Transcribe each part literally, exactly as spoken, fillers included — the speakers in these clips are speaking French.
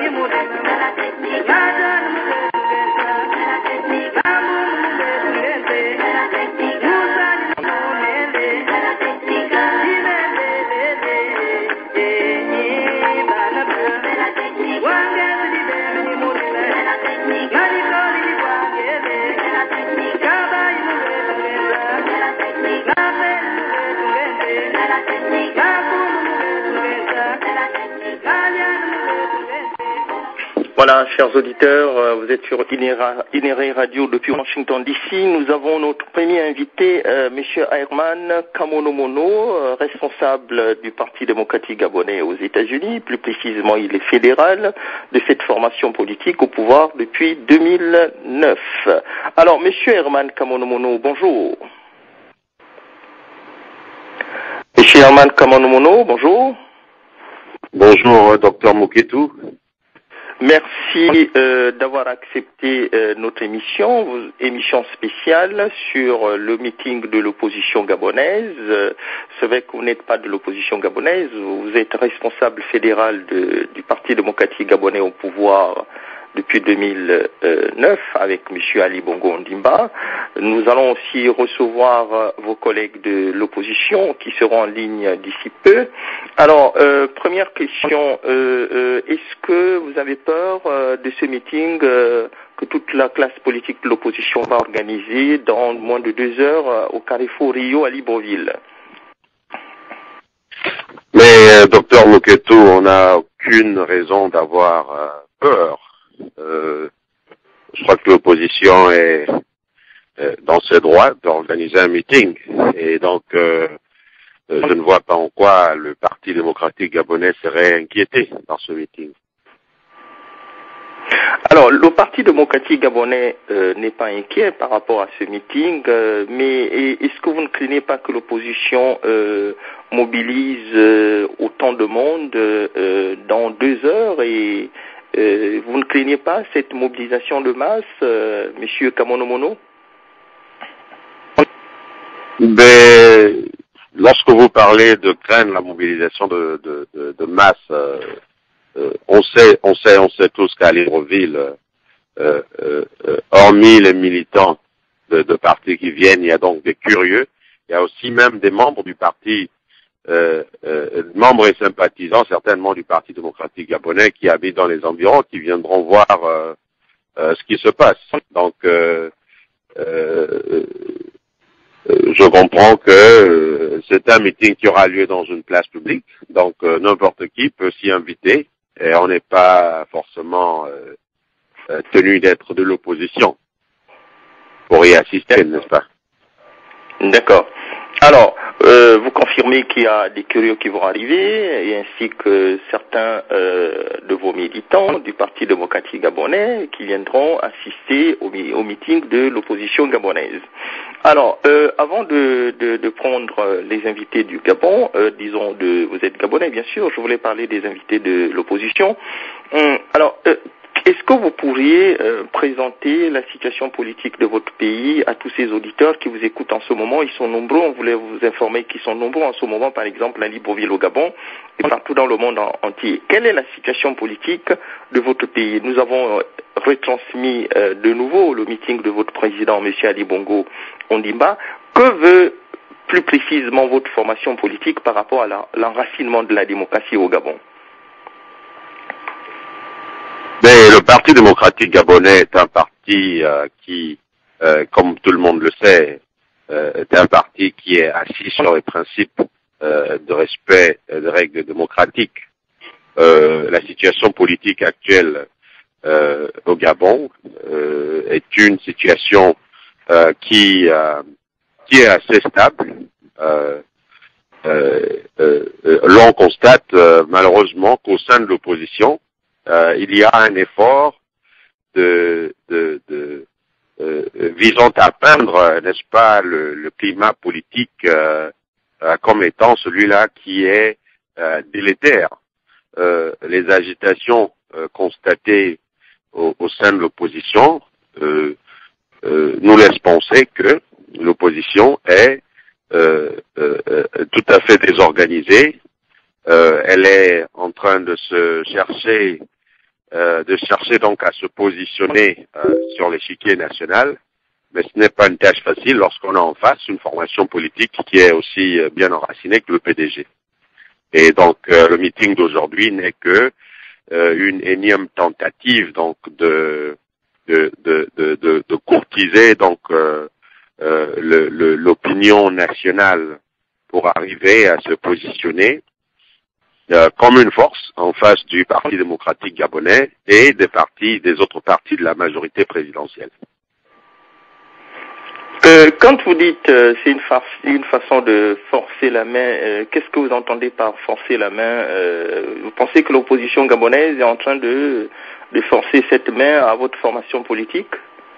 Voilà, chers auditeurs, vous êtes sur Inere Radio depuis Washington D C. Nous avons notre premier invité, euh, M. Herman Kamono-Mono, euh, responsable du Parti démocratique gabonais aux États-Unis. Plus précisément, il est fédéral de cette formation politique au pouvoir depuis deux mille neuf. Alors, M. Herman Kamono-Mono, bonjour. M. Herman Kamono-Mono, bonjour. Bonjour, docteur Moketou. Merci euh, d'avoir accepté euh, notre émission, émission spéciale sur euh, le meeting de l'opposition gabonaise. Euh, c'est vrai que vous n'êtes pas de l'opposition gabonaise, vous êtes responsable fédéral de, du Parti démocratique gabonais au pouvoir depuis deux mille neuf avec M. Ali Bongo Ondimba. Nous allons aussi recevoir euh, vos collègues de l'opposition qui seront en ligne d'ici peu. Alors, euh, première question, euh, euh, est-ce que vous avez peur euh, de ce meeting euh, que toute la classe politique de l'opposition va organiser dans moins de deux heures euh, au Carrefour Rio à Libreville? Mais, euh, docteur Moketou, on n'a aucune raison d'avoir euh, peur. Euh, je crois que l'opposition est euh, dans ses droits d'organiser un meeting. Et donc, euh, euh, je ne vois pas en quoi le Parti démocratique gabonais serait inquiété dans ce meeting. Alors, le Parti démocratique gabonais euh, n'est pas inquiet par rapport à ce meeting, euh, mais est-ce que vous ne craignez pas que l'opposition euh, mobilise euh, autant de monde euh, dans deux heures et euh, vous ne craignez pas cette mobilisation de masse, euh, Monsieur Kamono-Mono? Mais lorsque vous parlez de craindre la mobilisation de, de, de, de masse, euh, euh, on sait, on sait, on sait tous qu'à Libreville, euh, euh, euh, hormis les militants de, de partis qui viennent, il y a donc des curieux. Il y a aussi même des membres du parti, euh, euh, membres et sympathisants certainement du Parti démocratique gabonais qui habitent dans les environs, qui viendront voir euh, euh, ce qui se passe. Donc, euh, euh, je comprends que euh, c'est un meeting qui aura lieu dans une place publique, donc euh, n'importe qui peut s'y inviter et on n'est pas forcément euh, euh, tenu d'être de l'opposition pour y assister, n'est-ce pas? D'accord. Alors, euh, vous confirmez qu'il y a des curieux qui vont arriver, et ainsi que certains euh, de vos militants du Parti démocratique gabonais qui viendront assister au, au meeting de l'opposition gabonaise. Alors, euh, avant de, de, de prendre les invités du Gabon, euh, disons, de, vous êtes gabonais bien sûr, je voulais parler des invités de l'opposition. Hum, alors, euh, est-ce que vous pourriez euh, présenter la situation politique de votre pays à tous ces auditeurs qui vous écoutent en ce moment? Ils sont nombreux, on voulait vous informer qu'ils sont nombreux en ce moment, par exemple à Libreville au Gabon et partout dans le monde en, entier. Quelle est la situation politique de votre pays? Nous avons euh, retransmis euh, de nouveau le meeting de votre président, M. Ali Bongo Ondimba. Que veut plus précisément votre formation politique par rapport à la, l'enracinement de la démocratie au Gabon? Mais le Parti démocratique gabonais est un parti euh, qui, euh, comme tout le monde le sait, euh, est un parti qui est assis sur les principes euh, de respect des règles démocratiques. Euh, la situation politique actuelle euh, au Gabon euh, est une situation euh, qui, euh, qui est assez stable. Euh, euh, euh, l'on constate euh, malheureusement qu'au sein de l'opposition, Euh, il y a un effort de, de, de euh, visant à peindre, n'est-ce pas, le, le climat politique euh, euh, comme étant celui-là qui est euh, délétère. Euh, les agitations euh, constatées au, au sein de l'opposition euh, euh, nous laissent penser que l'opposition est euh, euh, euh, tout à fait désorganisée. Euh, elle est en train de se chercher euh, de chercher donc à se positionner euh, sur l'échiquier national, mais ce n'est pas une tâche facile lorsqu'on a en face une formation politique qui est aussi euh, bien enracinée que le P D G. Et donc euh, le meeting d'aujourd'hui n'est que euh, une énième tentative donc de de de de, de, de courtiser donc euh, euh, le, le, l'opinion nationale pour arriver à se positionner euh, comme une force en face du Parti démocratique gabonais et des partis des autres partis de la majorité présidentielle. Euh, quand vous dites euh, c'est une, fa- une façon de forcer la main, euh, qu'est-ce que vous entendez par forcer la main euh, Vous pensez que l'opposition gabonaise est en train de, de forcer cette main à votre formation politique?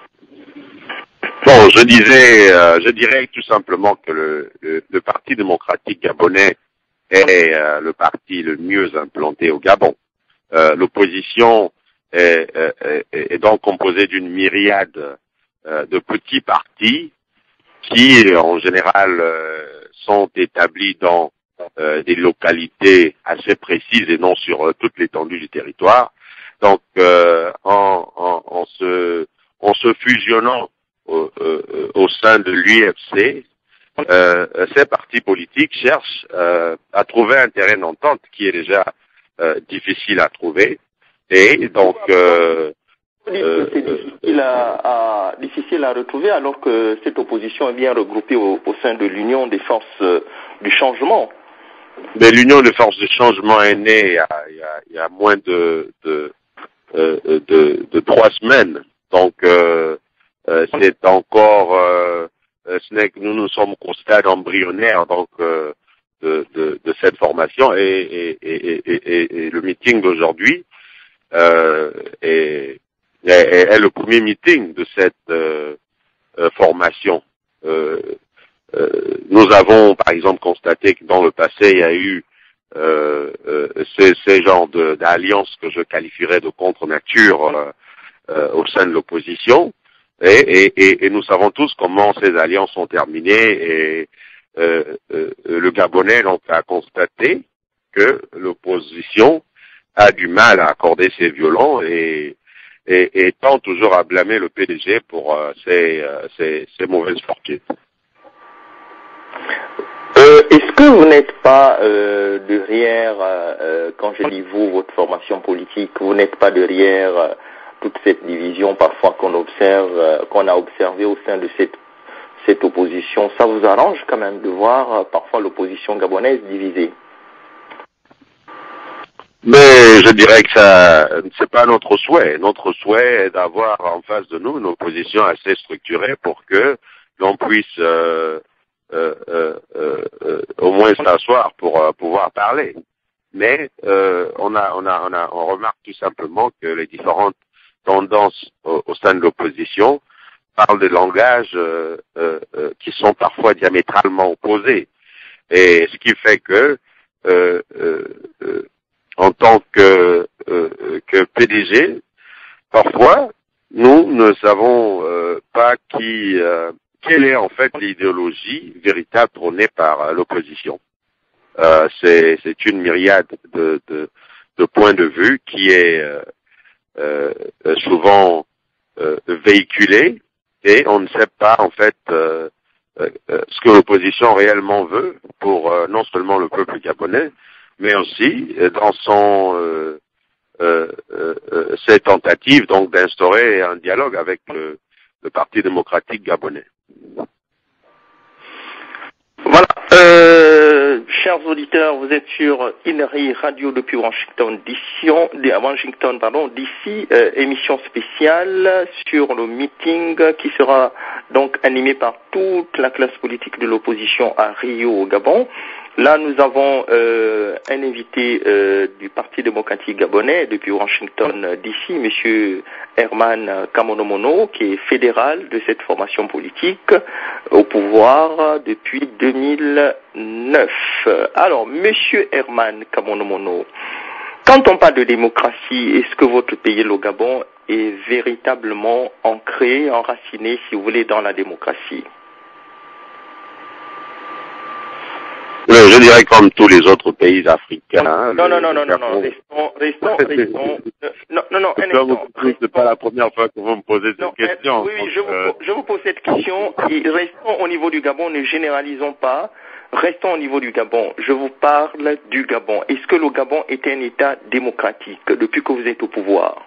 Bon, je disais, euh, je dirais tout simplement que le, le, le Parti démocratique gabonais est euh, le parti le mieux implanté au Gabon. Euh, l'opposition est, est, est donc composée d'une myriade euh, de petits partis qui, en général, euh, sont établis dans euh, des localités assez précises et non sur euh, toute l'étendue du territoire. Donc, euh, en, en, en, se, en se fusionnant au, euh, au sein de l'U F C, euh, ces partis politiques cherchent euh, à trouver un terrain d'entente qui est déjà euh, difficile à trouver. Et donc, euh, Vous dites que c'est difficile à, à, difficile à retrouver alors que cette opposition est bien regroupée au, au sein de l'Union des forces euh, du changement. Mais l'Union des forces du changement est née il y a, il y a, il y a moins de, de, euh, de, de trois semaines. Donc, euh, euh, c'est encore, euh, ce n'est que nous nous sommes au stade embryonnaire donc euh, de, de, de cette formation et, et, et, et, et, et le meeting d'aujourd'hui euh, est, est, est le premier meeting de cette euh, euh, formation. Euh, euh, nous avons, par exemple, constaté que dans le passé, il y a eu euh, euh, ces, ces genres de, d'alliances que je qualifierais de contre-nature euh, euh, au sein de l'opposition. Et, et, et, et nous savons tous comment ces alliances sont terminées. Et euh, euh, le Gabonais donc a constaté que l'opposition a du mal à accorder ses violons et, et, et tend toujours à blâmer le P D G pour euh, ses, euh, ses, ses mauvaises fortunes. Euh, est-ce que vous n'êtes pas euh, derrière, euh, quand je dis vous, votre formation politique, vous n'êtes pas derrière euh, toute cette division parfois qu'on observe, euh, qu'on a observé au sein de cette, cette opposition? Ça vous arrange quand même de voir euh, parfois l'opposition gabonaise divisée? Mais je dirais que ça, c'est pas notre souhait. Notre souhait est d'avoir en face de nous une opposition assez structurée pour que l'on puisse euh, euh, euh, euh, au moins s'asseoir pour euh, pouvoir parler. Mais euh, on a, on a, on a, on remarque tout simplement que les différentes tendances au, au sein de l'opposition parlent des langages euh, euh, euh, qui sont parfois diamétralement opposés. Et ce qui fait que euh, euh, euh, en tant que, euh, que P D G, parfois, nous ne savons euh, pas qui, euh, quelle est en fait l'idéologie véritable prônée par euh, l'opposition. Euh, c'est, c'est une myriade de, de, de points de vue qui est euh, euh, souvent euh, véhiculée et on ne sait pas en fait euh, euh, ce que l'opposition réellement veut pour euh, non seulement le peuple gabonais, mais aussi dans son euh, euh, euh, ses tentatives donc d'instaurer un dialogue avec le, le Parti démocratique gabonais. Voilà. Euh, chers auditeurs, vous êtes sur Inari Radio depuis Washington D C, Washington, pardon, D C, euh, émission spéciale sur le meeting qui sera donc animé par toute la classe politique de l'opposition à Rio, au Gabon. Là, nous avons euh, un invité euh, du Parti démocratique gabonais depuis Washington D C, Monsieur Herman Kamono-Mono, qui est fédéral de cette formation politique au pouvoir depuis deux mille neuf. Alors, Monsieur Herman Kamono-Mono, quand on parle de démocratie, est-ce que votre pays, le Gabon, est véritablement ancré, enraciné, si vous voulez, dans la démocratie? je dirais comme tous les autres pays africains. Hein, non, le, non, non, non, non, non, restons, restons, restons. non, non, non, un instant. C'est pas la première fois que vous me posez cette non, question. Oui, oui, donc, je, vous, euh... je vous pose cette question. Et restons au niveau du Gabon, ne généralisons pas. Restons au niveau du Gabon. Je vous parle du Gabon. Est-ce que le Gabon est un État démocratique depuis que vous êtes au pouvoir?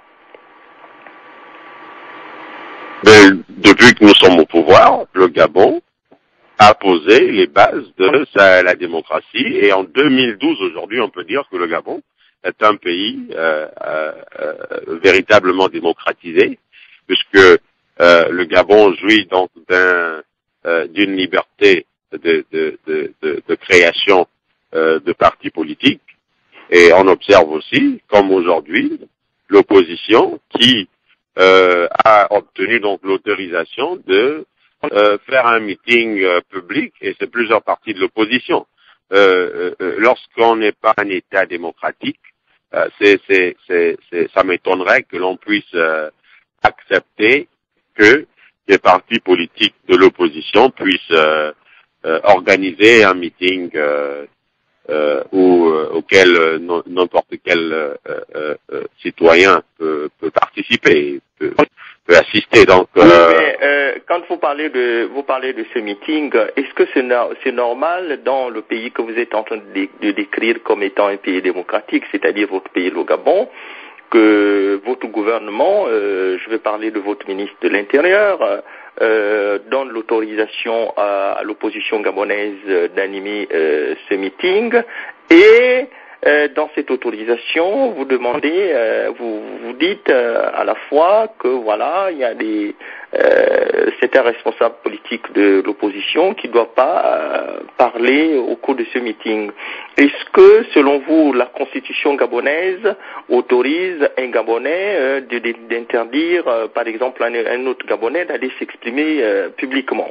Mais depuis que nous sommes au pouvoir, le Gabon a posé les bases de sa, la démocratie. Et en deux mille douze, aujourd'hui, on peut dire que le Gabon est un pays euh, euh, euh, véritablement démocratisé, puisque euh, le Gabon jouit donc d'un, euh, d'une liberté de, de, de, de, de création euh, de partis politiques. Et on observe aussi, comme aujourd'hui, l'opposition qui euh, a obtenu donc l'autorisation de euh, faire un meeting euh, public, et c'est plusieurs partis de l'opposition. Euh, euh, lorsqu'on n'est pas un État démocratique, euh, c'est, c'est, c'est, c'est, ça m'étonnerait que l'on puisse euh, accepter que des partis politiques de l'opposition puissent euh, euh, organiser un meeting euh, euh, où, euh, auquel euh, n'importe quel euh, euh, euh, citoyen peut, peut participer, peut, peut assister. Donc, euh... oui, mais euh, quand vous parlez de vous parlez de ce meeting, est-ce que c'est, no- c'est normal dans le pays que vous êtes en train de, dé- de décrire comme étant un pays démocratique, c'est-à-dire votre pays, le Gabon, que votre gouvernement, euh, je vais parler de votre ministre de l'Intérieur, euh, donne l'autorisation à, à l'opposition gabonaise d'animer euh, ce meeting, et euh, dans cette autorisation, vous demandez, euh, vous vous dites euh, à la fois que voilà, il y a des, euh, c'est un responsable politique de l'opposition qui ne doit pas euh, parler au cours de ce meeting. Est-ce que, selon vous, la constitution gabonaise autorise un Gabonais euh, de, de, d'interdire, euh, par exemple, un, un autre Gabonais d'aller s'exprimer euh, publiquement?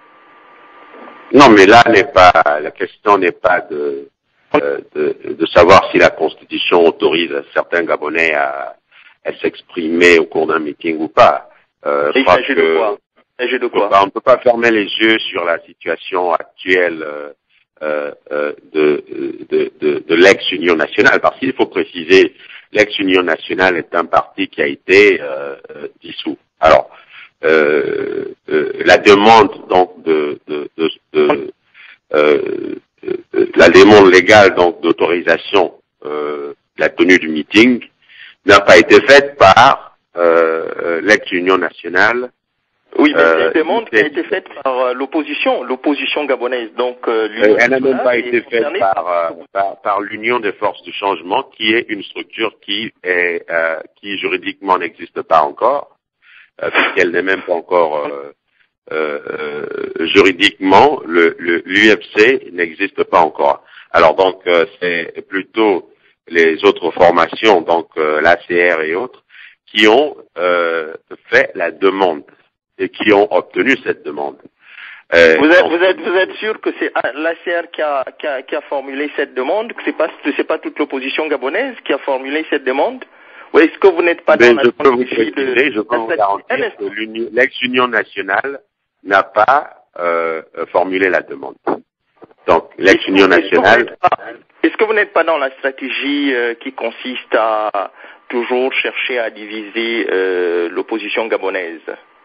Non, mais là n'est pas la question n'est pas de Euh, de, de savoir si la Constitution autorise certains Gabonais à, à s'exprimer au cours d'un meeting ou pas. Euh, je crois que de quoi de quoi on ne peut pas fermer les yeux sur la situation actuelle euh, euh, de, de, de, de l'ex-Union nationale, parce qu'il faut préciser, l'ex-Union nationale est un parti qui a été euh, dissous. Alors, euh, euh, la demande donc de, de, de, de euh, la demande légale donc d'autorisation euh, de la tenue du meeting n'a pas été faite par euh, l'ex-Union nationale. Oui, mais c'est une euh, demande qui a été faite par euh, l'opposition, l'opposition gabonaise. Donc, euh, euh, elle n'a même pas été faite par, euh, par, par l'Union des forces du changement, qui est une structure qui est euh, qui juridiquement n'existe pas encore, euh, puisqu'elle n'est même pas encore euh, Euh, euh, juridiquement, le, le, l'U F C n'existe pas encore. Alors donc, euh, c'est plutôt les autres formations, donc euh, l'A C R et autres, qui ont euh, fait la demande et qui ont obtenu cette demande. Euh, vous, êtes, donc, vous, êtes, vous êtes sûr que c'est l'A C R qui a, qui, a, qui a formulé cette demande, que c'est pas, c'est pas toute l'opposition gabonaise qui a formulé cette demande? Ou est-ce que vous n'êtes pas dans la je peux vous préciser, de... je peux vous garantir que l'ex-Union nationale n'a pas euh, formulé la demande. Donc, l'ex-Union nationale... Est-ce que vous n'êtes pas dans la stratégie euh, qui consiste à toujours chercher à diviser euh, l'opposition gabonaise?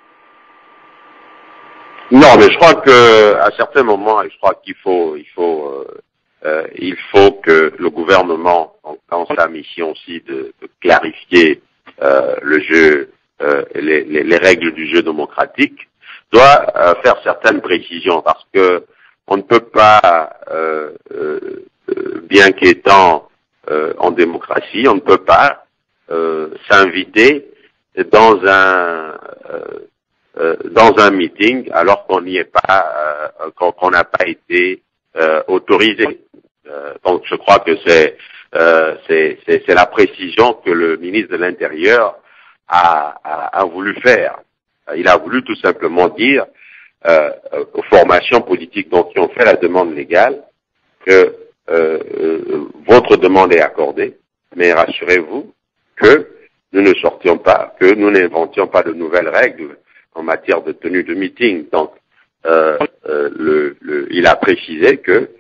Non, mais je crois que à certains moments, je crois qu'il faut, il faut, euh, euh, il faut que le gouvernement, dans sa mission aussi de, de clarifier euh, le jeu, euh, les, les, les règles du jeu démocratique, doit euh, faire certaines précisions, parce que on ne peut pas, euh, euh, bien qu'étant euh, en démocratie, on ne peut pas euh, s'inviter dans un euh, euh, dans un meeting alors qu'on n'y est pas, euh, qu'on, qu'on n'a pas été euh, autorisé. Euh, donc, je crois que c'est, euh, c'est c'est c'est la précision que le ministre de l'Intérieur a, a, a voulu faire. Il a voulu tout simplement dire euh, aux formations politiques dont qui ont fait la demande légale que euh, euh, votre demande est accordée, mais rassurez-vous que nous ne sortions pas, que nous n'inventions pas de nouvelles règles en matière de tenue de meeting. Donc, euh, euh, le, le, il a précisé que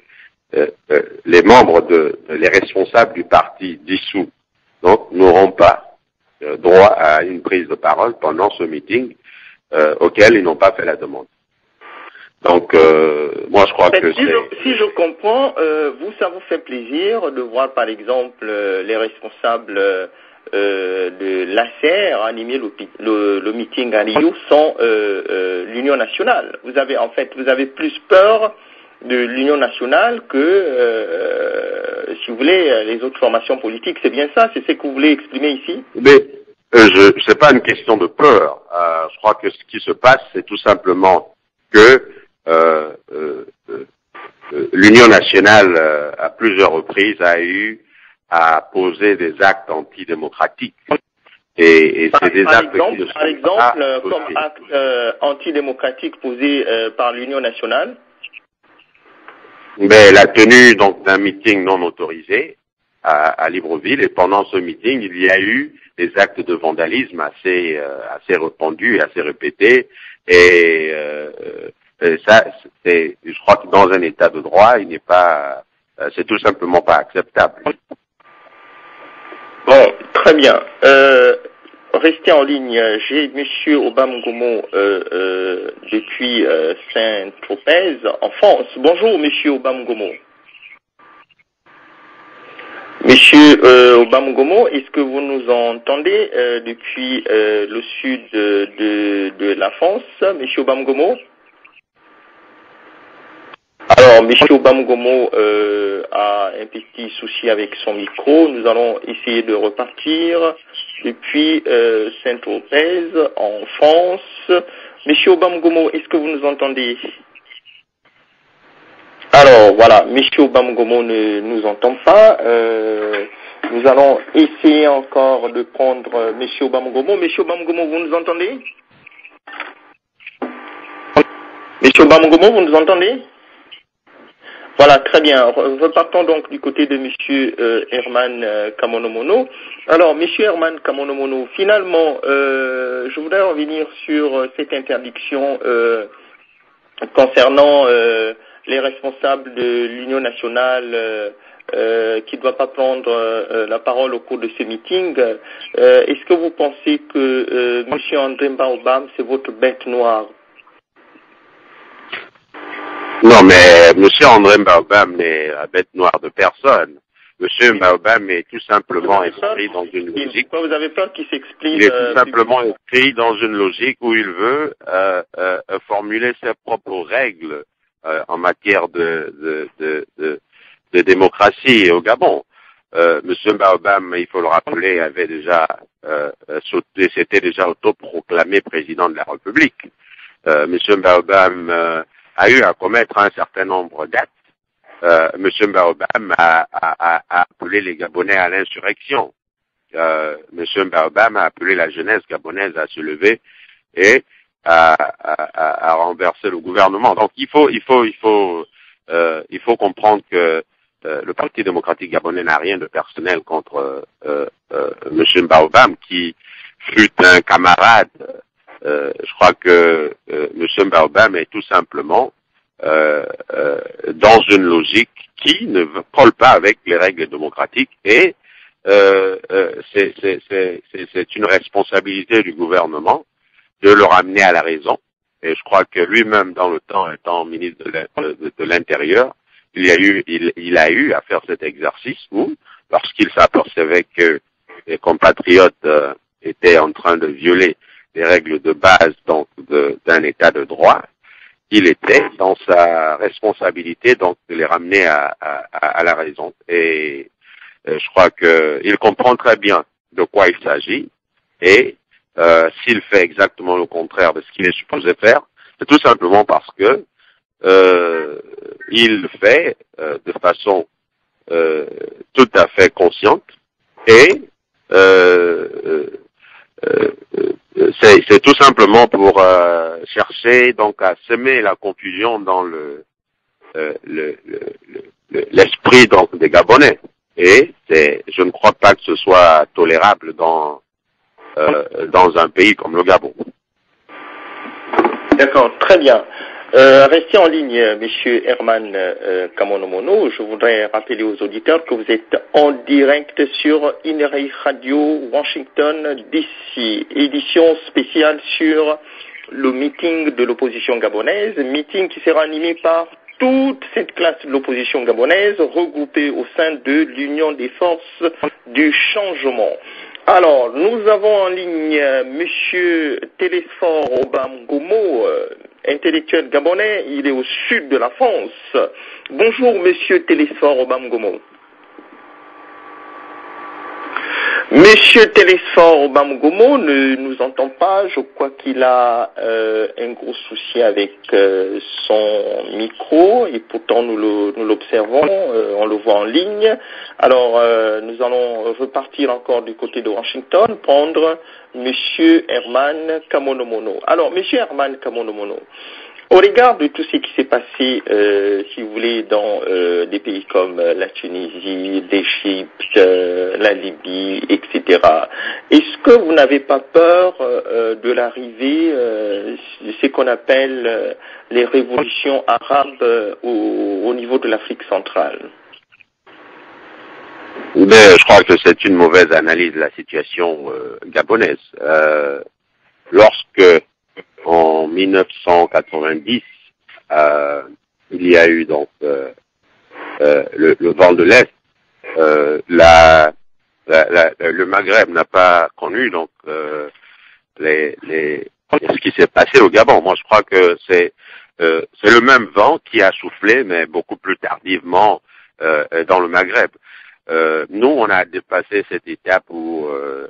euh, euh, les membres de, les responsables du parti dissous, donc, n'auront pas euh, droit à une prise de parole pendant ce meeting euh, auquel ils n'ont pas fait la demande. Donc, euh, moi, je crois en fait, que si c'est... Je, si je comprends, euh, vous, ça vous fait plaisir de voir, par exemple, euh, les responsables euh, de l'A C R animer le, le, le meeting à Rio sans euh, euh, l'Union nationale. Vous avez, en fait, vous avez plus peur de l'Union nationale que, euh, si vous voulez, les autres formations politiques. C'est bien ça? C'est ce que vous voulez exprimer ici? Mais euh, je, c'est pas une question de peur. Euh, je crois que ce qui se passe, c'est tout simplement que euh, euh, euh, l'Union nationale, euh, à plusieurs reprises, a eu à poser des actes antidémocratiques. Et, et par, c'est des par actes exemple, qui ne sont par exemple, euh, pas comme acte euh, antidémocratique posé euh, par l'Union nationale. Mais la tenue donc d'un meeting non autorisé à, à Libreville, et pendant ce meeting, il y a eu des actes de vandalisme assez euh, assez répandus et assez répétés. Et, euh, et ça, c'est, je crois que dans un État de droit, il n'est pas, euh, c'est tout simplement pas acceptable. Bon, très bien. Euh, restez en ligne. J'ai Monsieur Obam-Gomo euh, euh, depuis euh, Saint-Tropez, en France. Bonjour, Monsieur Obam-Gomo. Monsieur euh, Obam-Gomo, est-ce que vous nous entendez euh, depuis euh, le sud de, de, de la France, Monsieur Obam-Gomo? Alors, Monsieur Obam-Gomo euh, a un petit souci avec son micro. Nous allons essayer de repartir depuis euh, Saint-Tropez, en France. Monsieur Obam-Gomo, est-ce que vous nous entendez? Alors, voilà, Monsieur Obam-Gomo ne nous entend pas. Euh, nous allons essayer encore de prendre Monsieur Obam-Gomo. Monsieur Obam-Gomo, vous nous entendez? Monsieur Obam-Gomo, vous nous entendez? Voilà, très bien. Repartons donc du côté de Monsieur euh, Herman euh, Kamono-Mono. Alors, Monsieur Herman Kamono-Mono, finalement, euh, je voudrais revenir sur euh, cette interdiction euh, concernant euh, les responsables de l'Union nationale euh, euh, qui ne doivent pas prendre euh, la parole au cours de ce meeting. Euh, est-ce que vous pensez que euh, Monsieur André Baobam, c'est votre bête noire? Non, mais M. André Baobam n'est la bête noire de personne. M. Baobam est tout simplement inscrit dans une logique. Pourquoi vous avez peur qu'il s'exprime? Il est tout simplement inscrit dans une logique où il veut euh, euh, formuler ses propres règles euh, en matière de, de, de, de, de démocratie au Gabon. Euh, M. Baobam, il faut le rappeler, avait déjà euh, sauté, s'était déjà autoproclamé président de la République. Euh, M. Baobam euh, a eu à commettre un certain nombre d'actes. Euh, M. Baobam a, a, a appelé les Gabonais à l'insurrection. Euh, M. Baobam a appelé la jeunesse gabonaise à se lever et à, à, à renverser le gouvernement. Donc il faut, il faut, il faut, euh, il faut comprendre que euh, le Parti démocratique gabonais n'a rien de personnel contre euh, euh, M. Baobam, qui fut un camarade. Euh, je crois que euh, M. Baobam est tout simplement euh, euh, dans une logique qui ne colle pas avec les règles démocratiques et euh, euh, c'est, c'est, c'est, c'est une responsabilité du gouvernement de le ramener à la raison. Et je crois que lui-même, dans le temps, étant ministre de l'Intérieur, il, y a eu, il, il a eu à faire cet exercice où, lorsqu'il s'apercevait que les compatriotes euh, étaient en train de violer les règles de base donc d'un état de droit, il était dans sa responsabilité donc de les ramener à, à, à la raison. Et euh, je crois qu'il comprend très bien de quoi il s'agit. Et euh, s'il fait exactement le contraire de ce qu'il est supposé faire, c'est tout simplement parce que euh, il le fait euh, de façon euh, tout à fait consciente et euh, euh, c'est tout simplement pour euh, chercher donc à semer la confusion dans le euh, le, le, le, l'esprit donc des Gabonais. Et c'est, je ne crois pas que ce soit tolérable dans euh, dans un pays comme le Gabon. D'accord, très bien. Euh, restez en ligne, Monsieur Herman euh, Kamono-Mono. Je voudrais rappeler aux auditeurs que vous êtes en direct sur Ineri Radio Washington D C, édition spéciale sur le meeting de l'opposition gabonaise, meeting qui sera animé par toute cette classe de l'opposition gabonaise regroupée au sein de l'Union des forces du changement. Alors, nous avons en ligne euh, Monsieur Télésphore Obam-Gomo, euh, intellectuel gabonais, il est au sud de la France. Bonjour Monsieur Télésphore Obam-Gomo. Monsieur Télésphore Obam-Gomo ne nous entend pas, je crois qu'il a euh, un gros souci avec euh, son micro et pourtant nous, le, nous l'observons, euh, on le voit en ligne. Alors euh, nous allons repartir encore du côté de Washington, prendre Monsieur Herman Kamono-Mono. Alors Monsieur Herman Kamono-Mono, au regard de tout ce qui s'est passé, euh, si vous voulez, dans euh, des pays comme euh, la Tunisie, l'Égypte, euh, la Libye, et cetera, est-ce que vous n'avez pas peur euh, de l'arrivée euh, de ce qu'on appelle euh, les révolutions arabes euh, au, au niveau de l'Afrique centrale? Mais je crois que c'est une mauvaise analyse de la situation euh, gabonaise. Euh, lorsque en mille neuf cent quatre-vingt-dix, euh, il y a eu donc euh, euh, le, le vent de l'Est. Euh, la, la, la, le Maghreb n'a pas connu donc euh, les, les, ce qui s'est passé au Gabon. Moi, je crois que c'est euh, c'est le même vent qui a soufflé, mais beaucoup plus tardivement euh, dans le Maghreb. Euh, nous, on a dépassé cette étape où euh,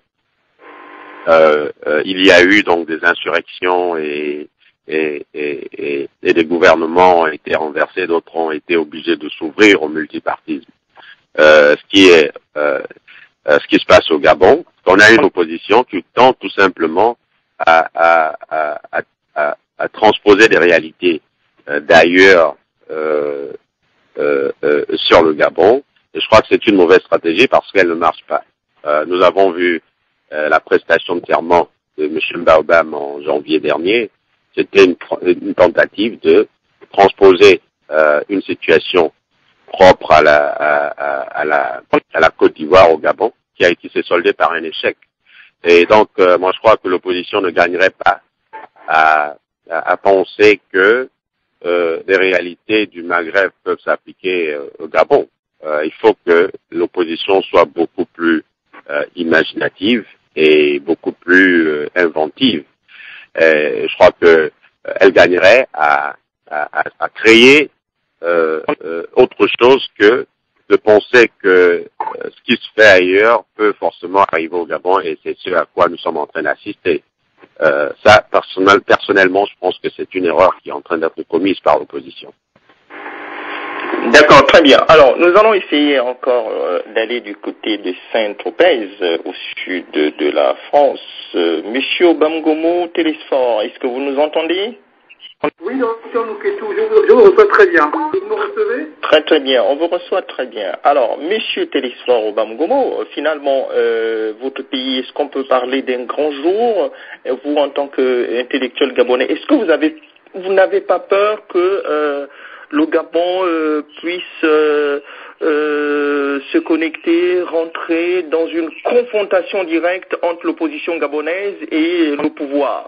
Euh, euh, il y a eu donc des insurrections et, et, et, et, et des gouvernements ont été renversés, d'autres ont été obligés de s'ouvrir au multipartisme. Euh, ce qui est euh, euh, ce qui se passe au Gabon, on a une opposition qui tente tout simplement à, à, à, à, à transposer des réalités euh, d'ailleurs euh, euh, euh, sur le Gabon. Et je crois que c'est une mauvaise stratégie parce qu'elle ne marche pas. Euh, nous avons vu Euh, la prestation de serment de M. Baobam en janvier dernier, c'était une, une tentative de transposer euh, une situation propre à la, à, à la, à la Côte d'Ivoire, au Gabon, qui, a, qui s'est soldée par un échec. Et donc, euh, moi, je crois que l'opposition ne gagnerait pas à, à, à penser que euh, les réalités du Maghreb peuvent s'appliquer euh, au Gabon. Euh, il faut que l'opposition soit beaucoup plus euh, imaginative et beaucoup plus euh, inventive. Et je crois que euh, elle gagnerait à, à, à créer euh, euh, autre chose que de penser que euh, ce qui se fait ailleurs peut forcément arriver au Gabon, et c'est ce à quoi nous sommes en train d'assister. Euh, ça, personnel, personnellement, je pense que c'est une erreur qui est en train d'être commise par l'opposition. D'accord, très bien. Alors, nous allons essayer encore euh, d'aller du côté de Saint-Tropez, euh, au sud de, de la France. Euh, Monsieur Obam-Gomo, Télésphore, est-ce que vous nous entendez? Oui, docteur Mouketou, je vous, je vous reçois très bien. Vous me recevez? Très très bien, on vous reçoit très bien. Alors, Monsieur Télésphore Obam-Gomo, finalement, euh, votre pays, est-ce qu'on peut parler d'un grand jour? Vous, en tant qu'intellectuel gabonais, est-ce que vous avez, vous n'avez pas peur que euh, le Gabon euh, puisse euh, euh, se connecter, rentrer dans une confrontation directe entre l'opposition gabonaise et le pouvoir?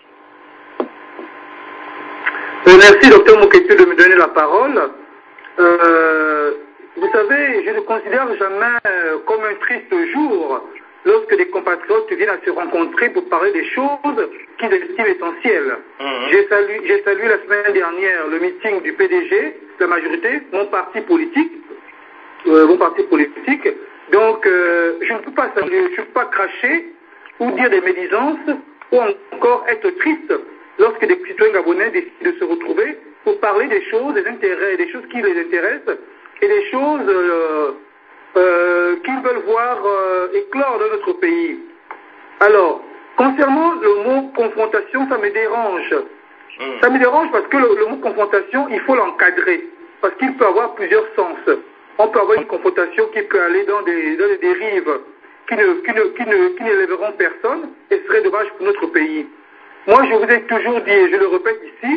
Euh, merci, docteur Mouketou, de me donner la parole. Euh, vous savez, je ne considère jamais euh, comme un triste jour lorsque des compatriotes viennent à se rencontrer pour parler des choses qu'ils estiment essentielles. Mmh. J'ai salué, j'ai salué la semaine dernière le meeting du P D G, de la majorité, mon parti politique, euh, mon parti politique. Donc, euh, je ne peux pas saluer, je ne peux pas cracher ou dire des médisances ou encore être triste lorsque des citoyens gabonais décident de se retrouver pour parler des choses, des intérêts, des choses qui les intéressent et des choses euh, euh, qu'ils veulent voir euh, éclore dans notre pays. Alors, concernant le mot confrontation, ça me dérange. Mmh. Ça me dérange parce que le, le mot confrontation, il faut l'encadrer, parce qu'il peut avoir plusieurs sens. On peut avoir une confrontation qui peut aller dans des, dans des dérives qui ne, qui, ne, qui, ne, qui n'élèveront personne et serait dommage pour notre pays. Moi, je vous ai toujours dit, et je le répète ici, je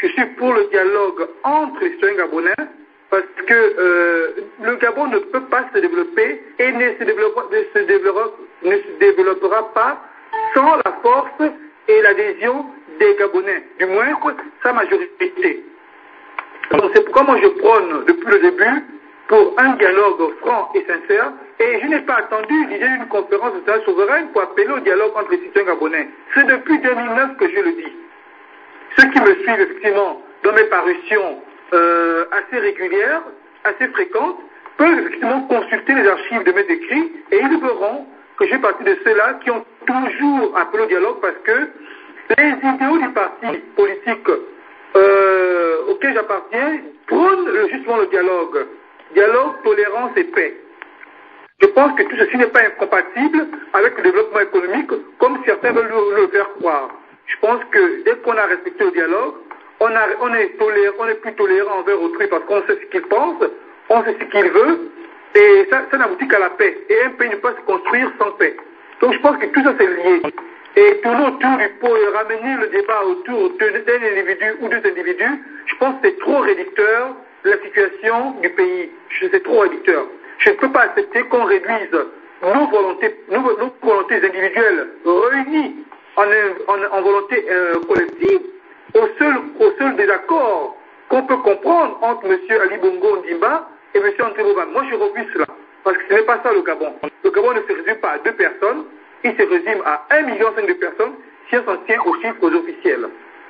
je suis pour le dialogue entre les citoyens gabonais, parce que euh, le Gabon ne peut pas se développer et ne se développera, ne se développera, ne se développera pas sans la force et l'adhésion des Gabonais, du moins sa majorité. Donc c'est pourquoi moi je prône depuis le début pour un dialogue franc et sincère, et je n'ai pas attendu l'idée d'une conférence nationale souveraine pour appeler au dialogue entre les citoyens gabonais. C'est depuis deux mille neuf que je le dis. Ceux qui me suivent effectivement dans mes parutions euh, assez régulières, assez fréquentes, peuvent effectivement consulter les archives de mes écrits et ils verront que je fais partie de ceux-là qui ont toujours appelé au dialogue parce que les idéaux du parti politique euh, auquel j'appartiens prônent justement le dialogue. Dialogue, tolérance et paix. Je pense que tout ceci n'est pas incompatible avec le développement économique comme certains veulent le, le faire croire. Je pense que dès qu'on a respecté le dialogue, on, a, on, est tolérant, on est plus tolérant envers autrui parce qu'on sait ce qu'il pense, on sait ce qu'il veut, et ça, ça n'aboutit qu'à la paix. Et un pays ne peut pas se construire sans paix. Donc je pense que tout ça c'est lié. Et tourner autour du pot et ramener le débat autour d'un individu ou deux individus, je pense que c'est trop réducteur de la situation du pays. C'est trop réducteur. Je ne peux pas accepter qu'on réduise nos volontés, nos, nos volontés individuelles réunies en, en, en volonté euh, collective au seul, au seul désaccord qu'on peut comprendre entre M. Ali Bongo Ondimba et M. André Boban. Moi, je refuse cela, parce que ce n'est pas ça le Gabon. Le Gabon ne se résume pas à deux personnes, il se résume à un million cinq de personnes si on s'en tient aux chiffres officiels.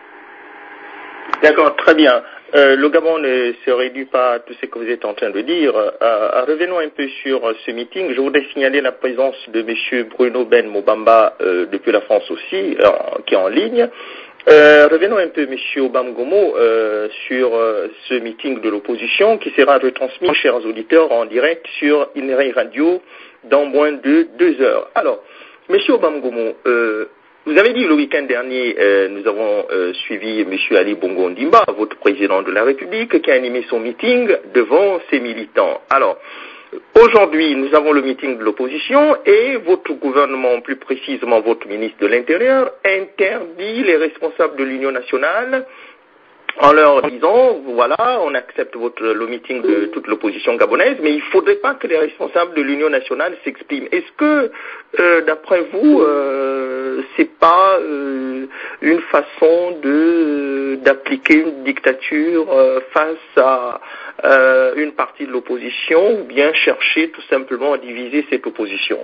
D'accord, très bien. Euh, le Gabon ne se réduit pas à tout ce que vous êtes en train de dire. Euh, revenons un peu sur euh, ce meeting. Je voudrais signaler la présence de M. Bruno Ben Mobamba euh, depuis la France aussi, euh, qui est en ligne. Euh, revenons un peu, M. Obamgomo, euh, sur euh, ce meeting de l'opposition qui sera retransmis, chers auditeurs, en direct sur Inray Radio dans moins de deux heures. Alors, M. Obamgomo, euh, vous avez dit le week-end dernier, euh, nous avons euh, suivi M. Ali Bongo Ondimba, votre président de la République, qui a animé son meeting devant ses militants. Alors, aujourd'hui, nous avons le meeting de l'opposition et votre gouvernement, plus précisément votre ministre de l'Intérieur, interdit les responsables de l'Union nationale en leur disant, voilà, on accepte votre, le meeting de toute l'opposition gabonaise, mais il ne faudrait pas que les responsables de l'Union nationale s'expriment. Est-ce que, euh, d'après vous, euh, c'est pas euh, une façon de d'appliquer une dictature euh, face à euh, une partie de l'opposition, ou bien chercher tout simplement à diviser cette opposition?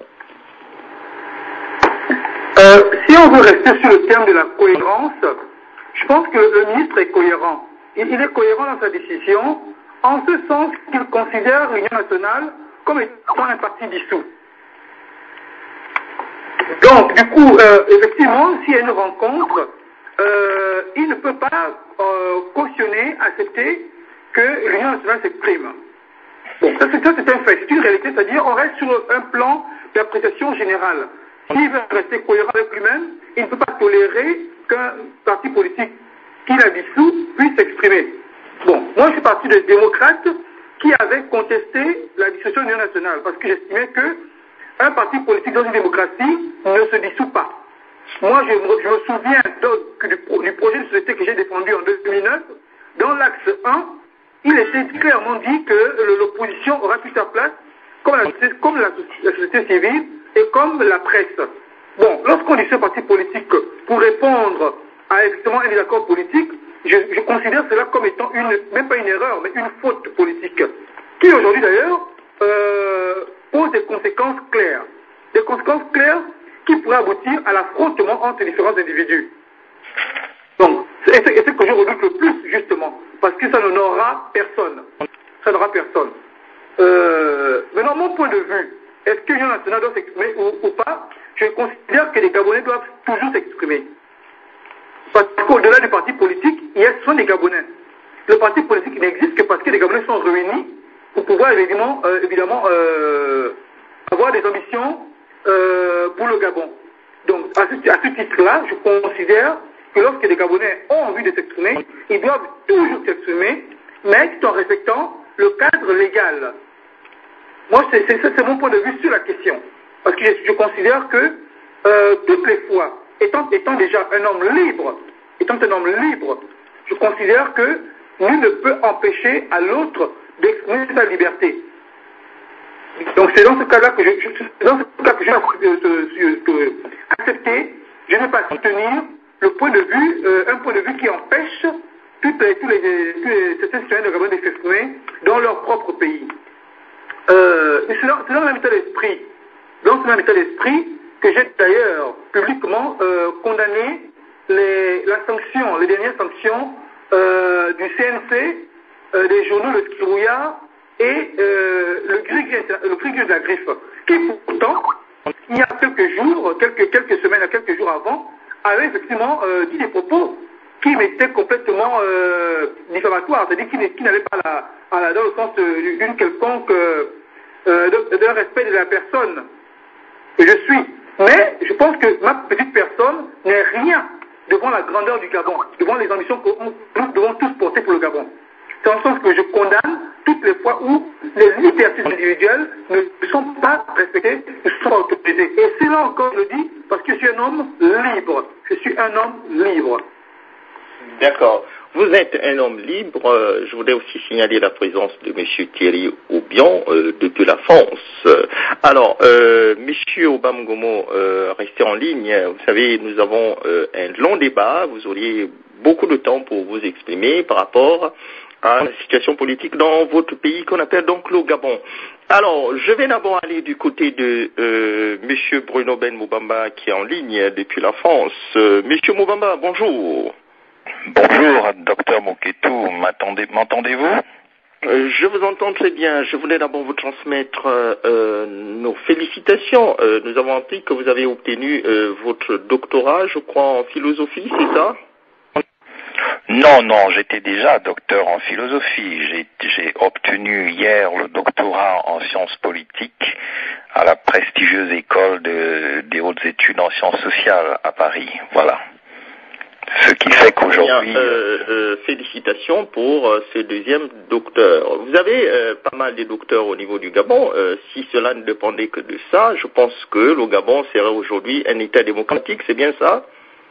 euh, Si on veut rester sur le terme de la cohérence, je pense que le ministre est cohérent. Il est cohérent dans sa décision, en ce sens qu'il considère l'Union nationale comme étant un parti dissous. Donc, du coup, euh, effectivement, s'il y a une rencontre, euh, il ne peut pas euh, cautionner, accepter que l'Union nationale s'exprime. Bon, ça c'est, ça c'est un fait, c'est une réalité, c'est-à-dire on reste sur un plan d'appréciation générale. S'il veut rester cohérent avec lui-même, il ne peut pas tolérer qu'un parti politique qu'il a dissous puisse s'exprimer. Bon, moi je suis parti des démocrates qui avaient contesté la dissolution de l'Union nationale parce que j'estimais qu'un parti politique dans une démocratie ne se dissout pas. Moi je me, je me souviens donc du, du projet de société que j'ai défendu en deux mille neuf, dans l'axe un, il était clairement dit que l'opposition aura plus sa place comme la, comme la, la société civile et comme la presse. Bon, lorsqu'on dit ce parti politique pour répondre à effectivement un désaccord politique, je, je considère cela comme étant une, même pas une erreur, mais une faute politique, qui aujourd'hui d'ailleurs euh, pose des conséquences claires. Des conséquences claires qui pourraient aboutir à l'affrontement entre différents individus. Donc, c'est ce que je redoute le plus, justement, parce que ça n'aura personne. Ça n'aura personne. Euh, maintenant, mon point de vue, est-ce que l'Union nationale doit s'exprimer ou, ou pas? Je considère que les Gabonais doivent toujours s'exprimer. Parce qu'au-delà du parti politique, il y a souvent des Gabonais. Le parti politique n'existe que parce que les Gabonais sont réunis pour pouvoir évidemment, euh, évidemment euh, avoir des ambitions euh, pour le Gabon. Donc, à ce, à ce titre-là, je considère que lorsque les Gabonais ont envie de s'exprimer, ils doivent toujours s'exprimer, mais tout en respectant le cadre légal. Moi, c'est mon point de vue sur la question. Parce que je, je considère que euh, toutes les fois, étant, étant déjà un homme libre, étant un homme libre, je considère que nul ne peut empêcher à l'autre d'exprimer sa liberté. Donc c'est dans ce cas-là que je, je, dans ce cas que je vais accepter, je ne vais pas soutenir le point de vue, euh, un point de vue qui empêche toutes les, tous les, tous les, certains citoyens de Gabon de s'exprimer dans leur propre pays. Euh, c'est dans, dans le même état d'esprit, dans ce même état d'esprit que j'ai d'ailleurs publiquement euh, condamné les, la sanction, les dernières sanctions euh, du C N C, euh, des journaux Le Skirouya et euh, le Grigri de la Griffe, qui pourtant, il y a quelques jours, quelques, quelques semaines, quelques jours avant, avait effectivement euh, dit des propos qui m'étaient complètement euh, diffamatoires, c'est-à-dire qui, qui n'allaient pas la, à la, dans le sens euh, d'une quelconque euh, euh, d'un respect de la personne que je suis. Mais je pense que ma petite personne n'est rien devant la grandeur du Gabon, devant les ambitions que nous devons tous porter pour le Gabon. C'est en sens que je condamne toutes les fois où les libertés individuelles ne sont pas respectées, ne sont pas autorisées. Et c'est là encore, je le dis, parce que je suis un homme libre. Je suis un homme libre. D'accord. Vous êtes un homme libre. Euh, je voudrais aussi signaler la présence de M. Thierry Oubian euh, depuis la France. Alors, euh, M. Obamgomo, euh, restez en ligne. Vous savez, nous avons euh, un long débat. Vous auriez beaucoup de temps pour vous exprimer par rapport à la situation politique dans votre pays qu'on appelle donc le Gabon. Alors, je vais d'abord aller du côté de euh, M. Bruno Ben Moubamba qui est en ligne depuis la France. Euh, M. Moubamba, bonjour. Bonjour, docteur Moketou, m'entendez-vous? euh, Je vous entends très bien. Je voulais d'abord vous transmettre euh, nos félicitations. Euh, nous avons appris que vous avez obtenu euh, votre doctorat, je crois, en philosophie, c'est ça? Non, non, j'étais déjà docteur en philosophie. J'ai obtenu hier le doctorat en sciences politiques à la prestigieuse école de, des hautes études en sciences sociales à Paris. Voilà. Ce qui fait qu'aujourd'hui... Euh, euh, félicitations pour euh, ce deuxième docteur. Vous avez euh, pas mal de docteurs au niveau du Gabon. Euh, si cela ne dépendait que de ça, je pense que le Gabon serait aujourd'hui un État démocratique, c'est bien ça?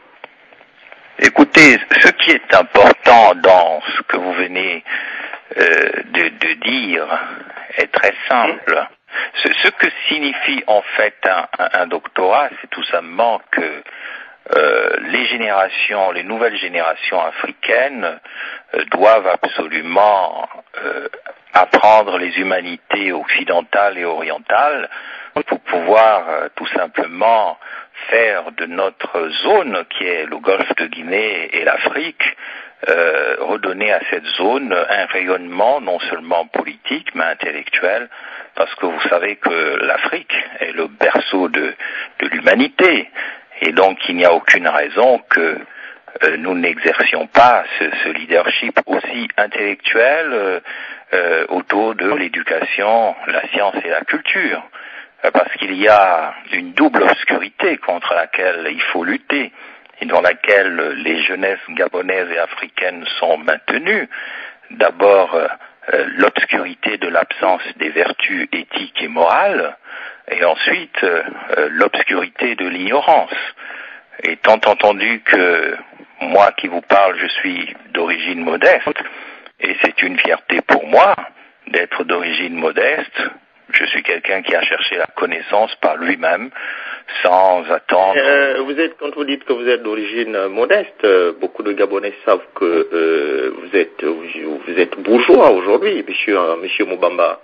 Écoutez, ce qui est important dans ce que vous venez euh, de, de dire est très simple. Ce, ce que signifie en fait un, un, un doctorat, c'est tout simplement que euh, les générations, les nouvelles générations africaines euh, doivent absolument euh, apprendre les humanités occidentales et orientales pour pouvoir euh, tout simplement faire de notre zone, qui est le golfe de Guinée et l'Afrique, euh, redonner à cette zone un rayonnement non seulement politique, mais intellectuel, parce que vous savez que l'Afrique est le berceau de, de l'humanité, et donc il n'y a aucune raison que euh, nous n'exercions pas ce, ce leadership aussi intellectuel euh, euh, autour de l'éducation, la science et la culture. Parce qu'il y a une double obscurité contre laquelle il faut lutter et dans laquelle les jeunesses gabonaises et africaines sont maintenues. D'abord, euh, l'obscurité de l'absence des vertus éthiques et morales, et ensuite euh, l'obscurité de l'ignorance. Étant entendu que moi qui vous parle, je suis d'origine modeste, et c'est une fierté pour moi d'être d'origine modeste. Je suis quelqu'un qui a cherché la connaissance par lui-même, sans attendre. Euh, vous êtes, quand vous dites que vous êtes d'origine modeste, euh, beaucoup de Gabonais savent que euh, vous êtes vous êtes bourgeois aujourd'hui, monsieur, euh, monsieur Moubamba.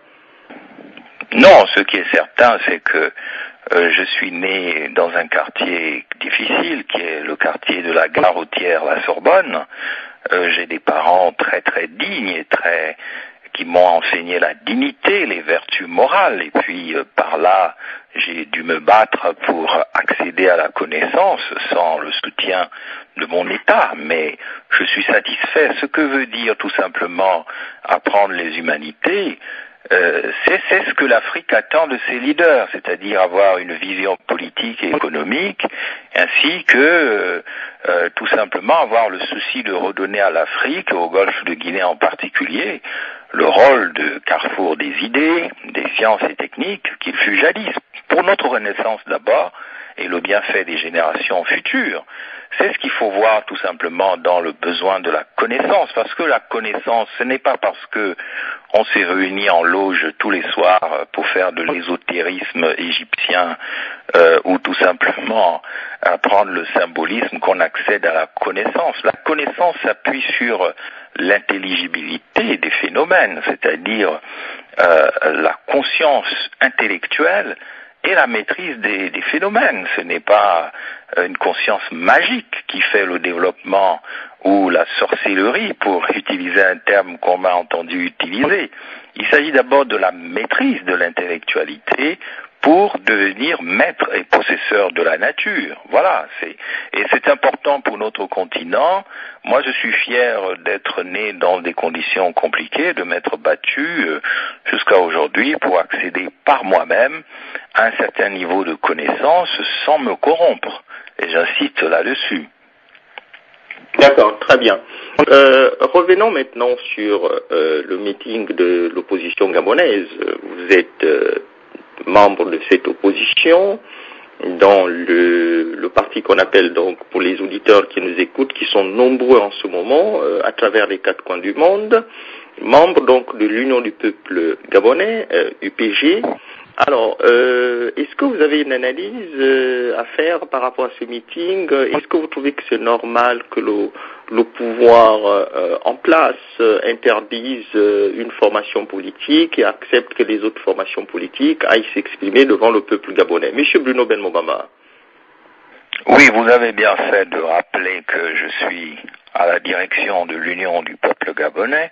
Non, ce qui est certain, c'est que euh, je suis né dans un quartier difficile, qui est le quartier de la gare routière La Sorbonne. Euh, j'ai des parents très très dignes et très qui m'ont enseigné la dignité, les vertus morales, et puis euh, par là, j'ai dû me battre pour accéder à la connaissance sans le soutien de mon État, mais je suis satisfait. Ce que veut dire tout simplement apprendre les humanités, euh, c'est, c'est ce que l'Afrique attend de ses leaders, c'est-à-dire avoir une vision politique et économique, ainsi que euh, euh, tout simplement avoir le souci de redonner à l'Afrique, au golfe de Guinée en particulier, le rôle de carrefour des idées, des sciences et techniques qu'il fut jadis, pour notre renaissance d'abord, et le bienfait des générations futures. C'est ce qu'il faut voir tout simplement dans le besoin de la connaissance, parce que la connaissance, ce n'est pas parce que on s'est réunis en loge tous les soirs pour faire de l'ésotérisme égyptien euh, ou tout simplement apprendre le symbolisme qu'on accède à la connaissance. La connaissance s'appuie sur l'intelligibilité des phénomènes, c'est-à-dire euh, la conscience intellectuelle et la maîtrise des, des phénomènes. Ce n'est pas une conscience magique qui fait le développement ou la sorcellerie, pour utiliser un terme qu'on m'a entendu utiliser. Il s'agit d'abord de la maîtrise de l'intellectualité pour devenir maître et possesseur de la nature. Voilà, c'est, et c'est important pour notre continent. Moi, je suis fier d'être né dans des conditions compliquées, de m'être battu euh, jusqu'à aujourd'hui pour accéder par moi-même à un certain niveau de connaissance sans me corrompre. Et j'insiste là-dessus. D'accord, très bien. Euh, revenons maintenant sur euh, le meeting de l'opposition gabonaise. Vous êtes euh, membre de cette opposition dans le, le parti qu'on appelle, donc, pour les auditeurs qui nous écoutent, qui sont nombreux en ce moment euh, à travers les quatre coins du monde, membre donc de l'Union du peuple gabonais, euh, U P G. Alors, euh, est-ce que vous avez une analyse euh, à faire par rapport à ce meeting? Est-ce que vous trouvez que c'est normal que le, le pouvoir euh, en place euh, interdise euh, une formation politique et accepte que les autres formations politiques aillent s'exprimer devant le peuple gabonais? Monsieur Bruno Benmobamba. Oui, vous avez bien fait de rappeler que je suis à la direction de l'Union du peuple gabonais.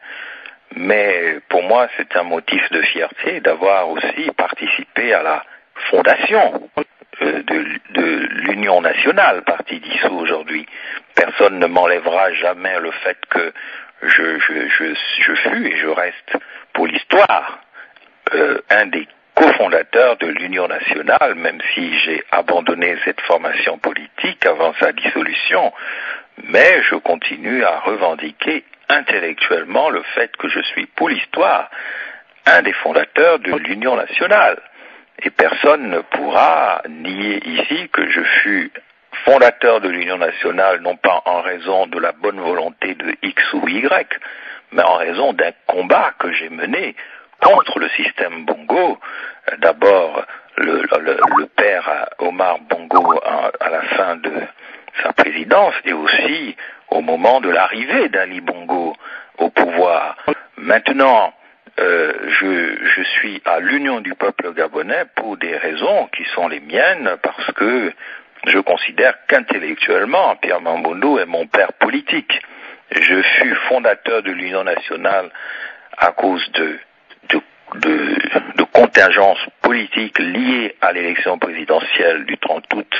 Mais pour moi, c'est un motif de fierté d'avoir aussi participé à la fondation de, de l'Union nationale, parti dissous aujourd'hui. Personne ne m'enlèvera jamais le fait que je, je, je, je fus et je reste pour l'histoire euh, un des cofondateurs de l'Union nationale, même si j'ai abandonné cette formation politique avant sa dissolution. Mais je continue à revendiquer intellectuellement le fait que je suis pour l'histoire un des fondateurs de l'Union nationale. Et personne ne pourra nier ici que je fus fondateur de l'Union nationale, non pas en raison de la bonne volonté de X ou Y, mais en raison d'un combat que j'ai mené contre le système Bongo. D'abord, le, le, le père Omar Bongo à, à la fin de sa présidence, et aussi au moment de l'arrivée d'Ali Bongo au pouvoir. Maintenant, euh, je, je suis à l'Union du peuple gabonais pour des raisons qui sont les miennes, parce que je considère qu'intellectuellement, Pierre Mamboundou est mon père politique. Je fus fondateur de l'Union nationale à cause de, de, de, de contingences politiques liées à l'élection présidentielle du trente août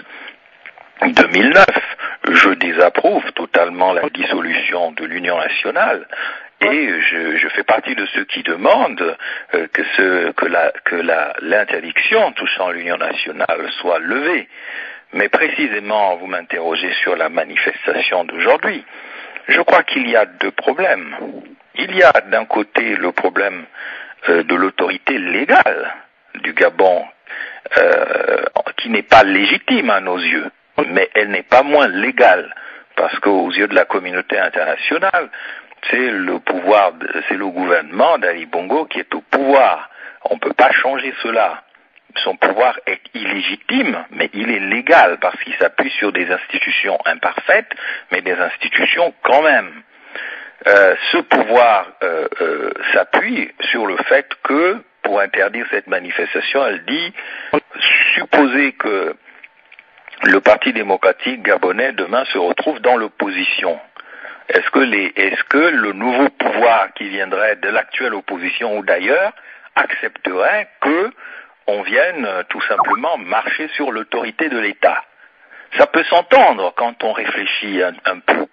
deux mille neuf. Je désapprouve totalement la dissolution de l'Union nationale et je, je fais partie de ceux qui demandent euh, que, ce, que, la, que la, l'interdiction touchant l'Union nationale soit levée. Mais précisément, vous m'interrogez sur la manifestation d'aujourd'hui. Je crois qu'il y a deux problèmes. Il y a d'un côté le problème euh, de l'autorité légale du Gabon, euh, qui n'est pas légitime à nos yeux, mais elle n'est pas moins légale, parce qu'aux yeux de la communauté internationale, c'est le pouvoir, de, c'est le gouvernement d'Ali Bongo qui est au pouvoir. On ne peut pas changer cela. Son pouvoir est illégitime, mais il est légal, parce qu'il s'appuie sur des institutions imparfaites, mais des institutions quand même. Euh, ce pouvoir euh, euh, s'appuie sur le fait que, pour interdire cette manifestation, elle dit, supposer que le Parti démocratique gabonais demain se retrouve dans l'opposition. Est-ce que, les, est-ce que le nouveau pouvoir qui viendrait de l'actuelle opposition ou d'ailleurs accepterait que on vienne tout simplement marcher sur l'autorité de l'État? Ça peut s'entendre quand on réfléchit un, un peu.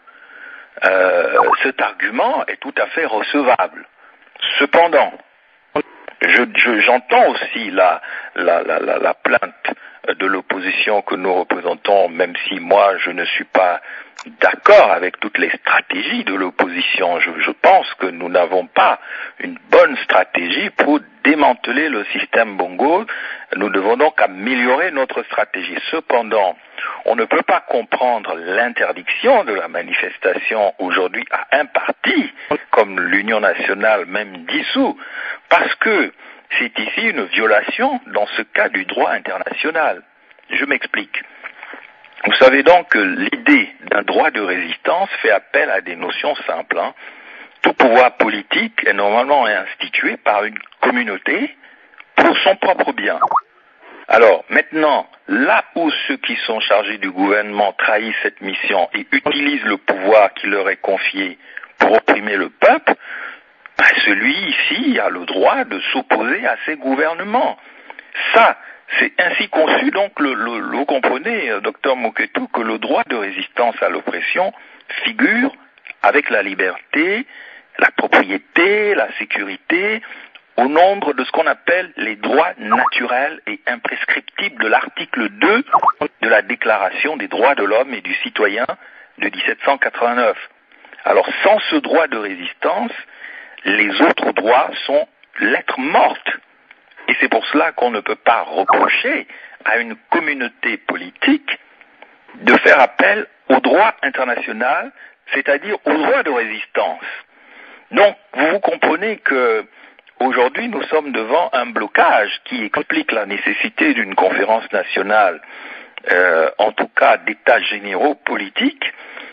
Euh, cet argument est tout à fait recevable. Cependant, je, je, j'entends aussi la, la, la, la, la plainte de l'opposition que nous représentons, même si moi je ne suis pas d'accord avec toutes les stratégies de l'opposition. Je, je pense que nous n'avons pas une bonne stratégie pour démanteler le système Bongo. Nous devons donc améliorer notre stratégie. Cependant, on ne peut pas comprendre l'interdiction de la manifestation aujourd'hui à un parti, comme l'Union nationale même dissous, parce que c'est ici une violation, dans ce cas, du droit international. Je m'explique. Vous savez donc que l'idée d'un droit de résistance fait appel à des notions simples. Hein. Tout pouvoir politique est normalement institué par une communauté pour son propre bien. Alors, maintenant, là où ceux qui sont chargés du gouvernement trahissent cette mission et utilisent le pouvoir qui leur est confié pour opprimer le peuple, ben celui ici a le droit de s'opposer à ces gouvernements. Ça, c'est ainsi conçu, donc, le, le, vous comprenez, docteur Moketu, que le droit de résistance à l'oppression figure avec la liberté, la propriété, la sécurité, au nombre de ce qu'on appelle les droits naturels et imprescriptibles de l'article deux de la Déclaration des droits de l'homme et du citoyen de dix-sept cent quatre-vingt-neuf. Alors, sans ce droit de résistance, les autres droits sont lettres mortes. Et c'est pour cela qu'on ne peut pas reprocher à une communauté politique de faire appel au droit international, c'est-à-dire au droit de résistance. Donc, vous comprenez que aujourd'hui, nous sommes devant un blocage qui explique la nécessité d'une conférence nationale, euh, en tout cas d'états généraux politiques,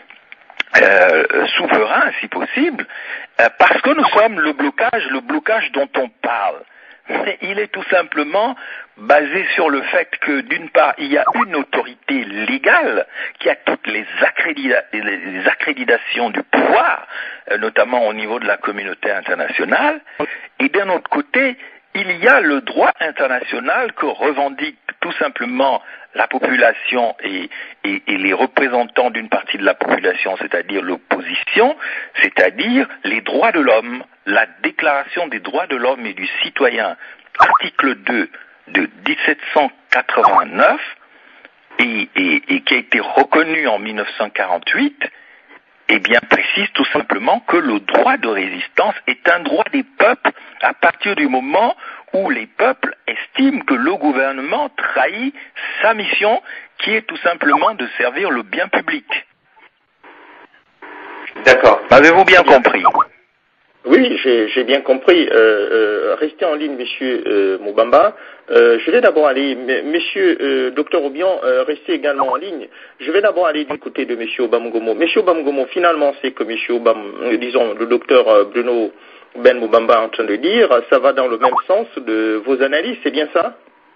euh, souverains si possible, euh, parce que nous sommes le blocage, le blocage dont on parle. Mais il est tout simplement basé sur le fait que, d'une part, il y a une autorité légale qui a toutes les, accrédita- les accréditations du pouvoir, euh, notamment au niveau de la communauté internationale, et d'un autre côté, il y a le droit international que revendique tout simplement la population et, et, et les représentants d'une partie de la population, c'est-à-dire l'opposition, c'est-à-dire les droits de l'homme, la Déclaration des droits de l'homme et du citoyen, article deux de dix-sept cent quatre-vingt-neuf, et, et, et qui a été reconnu en mille neuf cent quarante-huit, eh bien, précise tout simplement que le droit de résistance est un droit des peuples à partir du moment où les peuples estiment que le gouvernement trahit sa mission, qui est tout simplement de servir le bien public. D'accord. Avez-vous bien compris? Oui, j'ai bien compris. Euh, euh, restez en ligne, monsieur euh, Moubamba. Euh, je vais d'abord aller, monsieur euh, docteur Obion, euh, restez également en ligne. Je vais d'abord aller du côté de monsieur Obamgomo. Monsieur Obamgomo, finalement, c'est que monsieur Obam, euh, disons, le docteur euh, Bruno Ben Moubamba est en train de dire, ça va dans le même sens de vos analyses, c'est bien ça?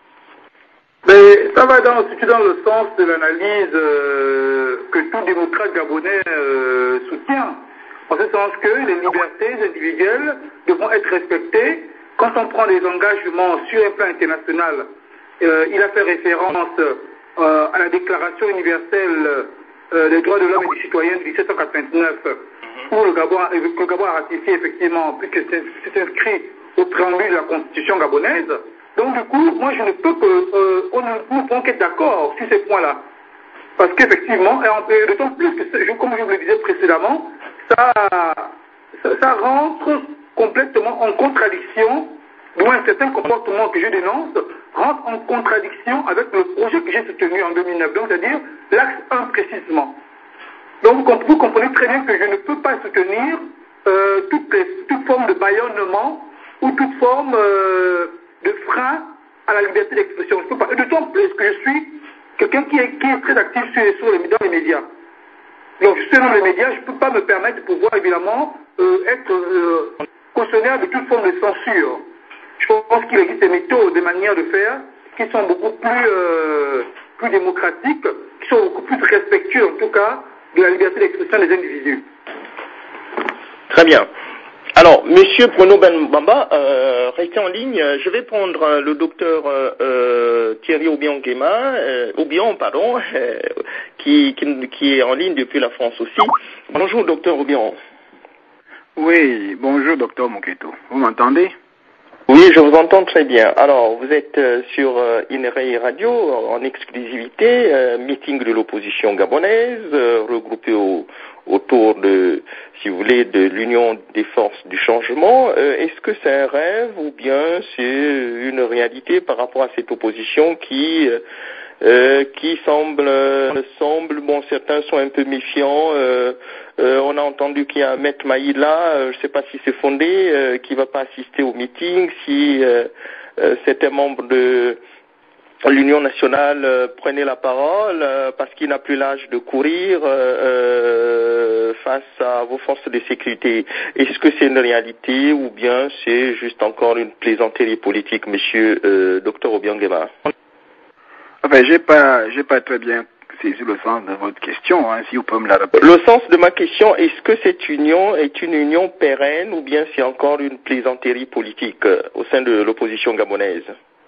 Mais ça va dans, surtout dans le sens de l'analyse euh, que tout démocrate gabonais euh, soutient. En ce sens que les libertés individuelles devront être respectées. Quand on prend des engagements sur un plan international, euh, il a fait référence euh, à la Déclaration universelle euh, des droits de l'homme et du citoyen de dix-sept cent quatre-vingt-neuf, mm-hmm. où le Gabon, le Gabon a ratifié effectivement, puisque c'est inscrit au préambule de la Constitution gabonaise. Donc du coup, moi je ne peux que, euh, on ne peut qu'être d'accord sur ces points-là. Parce qu'effectivement, et d'autant plus que, comme je vous le disais précédemment, Ça, ça, ça rentre complètement en contradiction, du moins certains comportements que je dénonce rentrent en contradiction avec le projet que j'ai soutenu en deux mille neuf, donc c'est-à-dire l'axe un précisément. Donc vous comprenez très bien que je ne peux pas soutenir euh, toute, les, toute forme de bâillonnement ou toute forme euh, de frein à la liberté d'expression. Je peux pas. Et d'autant plus que je suis quelqu'un qui est, qui est très actif sur, sur les, dans les médias. Donc, je suis dans les médias, je ne peux pas me permettre de pouvoir, évidemment, euh, être euh, cautionnaire de toute forme de censure. Je pense qu'il existe des méthodes, des manières de faire qui sont beaucoup plus, euh, plus démocratiques, qui sont beaucoup plus respectueux, en tout cas, de la liberté d'expression des individus. Très bien. Alors, monsieur Bruno Ben Bamba, euh, restez en ligne. Je vais prendre euh, le docteur euh, euh, Thierry Obion-Guema, euh, Obion, pardon, euh, qui, qui, qui est en ligne depuis la France aussi. Bonjour, docteur Obion. Oui, bonjour, docteur Moketu. Vous m'entendez? Oui, je vous entends très bien. Alors, vous êtes euh, sur euh, Inray Radio en exclusivité, euh, meeting de l'opposition gabonaise, euh, regroupé au, autour de, si vous voulez, de l'Union des forces du changement. Euh, est-ce que c'est un rêve ou bien c'est une réalité par rapport à cette opposition qui euh, euh, qui semble, euh, semble, bon, certains sont un peu méfiants. Euh, euh, on a entendu qu'il y a un Maître Maïla, euh, je ne sais pas si c'est fondé, euh, qui ne va pas assister au meeting, si euh, euh, certains membres de l'Union nationale euh, prenaient la parole euh, parce qu'il n'a plus l'âge de courir euh, euh, face à vos forces de sécurité. Est-ce que c'est une réalité ou bien c'est juste encore une plaisanterie politique, monsieur euh, docteur Obiangema? Enfin, j'ai pas, j'ai pas très bien saisi le sens de votre question, hein, si vous pouvez me la répéter. Le sens de ma question, est-ce que cette union est une union pérenne ou bien c'est encore une plaisanterie politique euh, au sein de l'opposition gabonaise?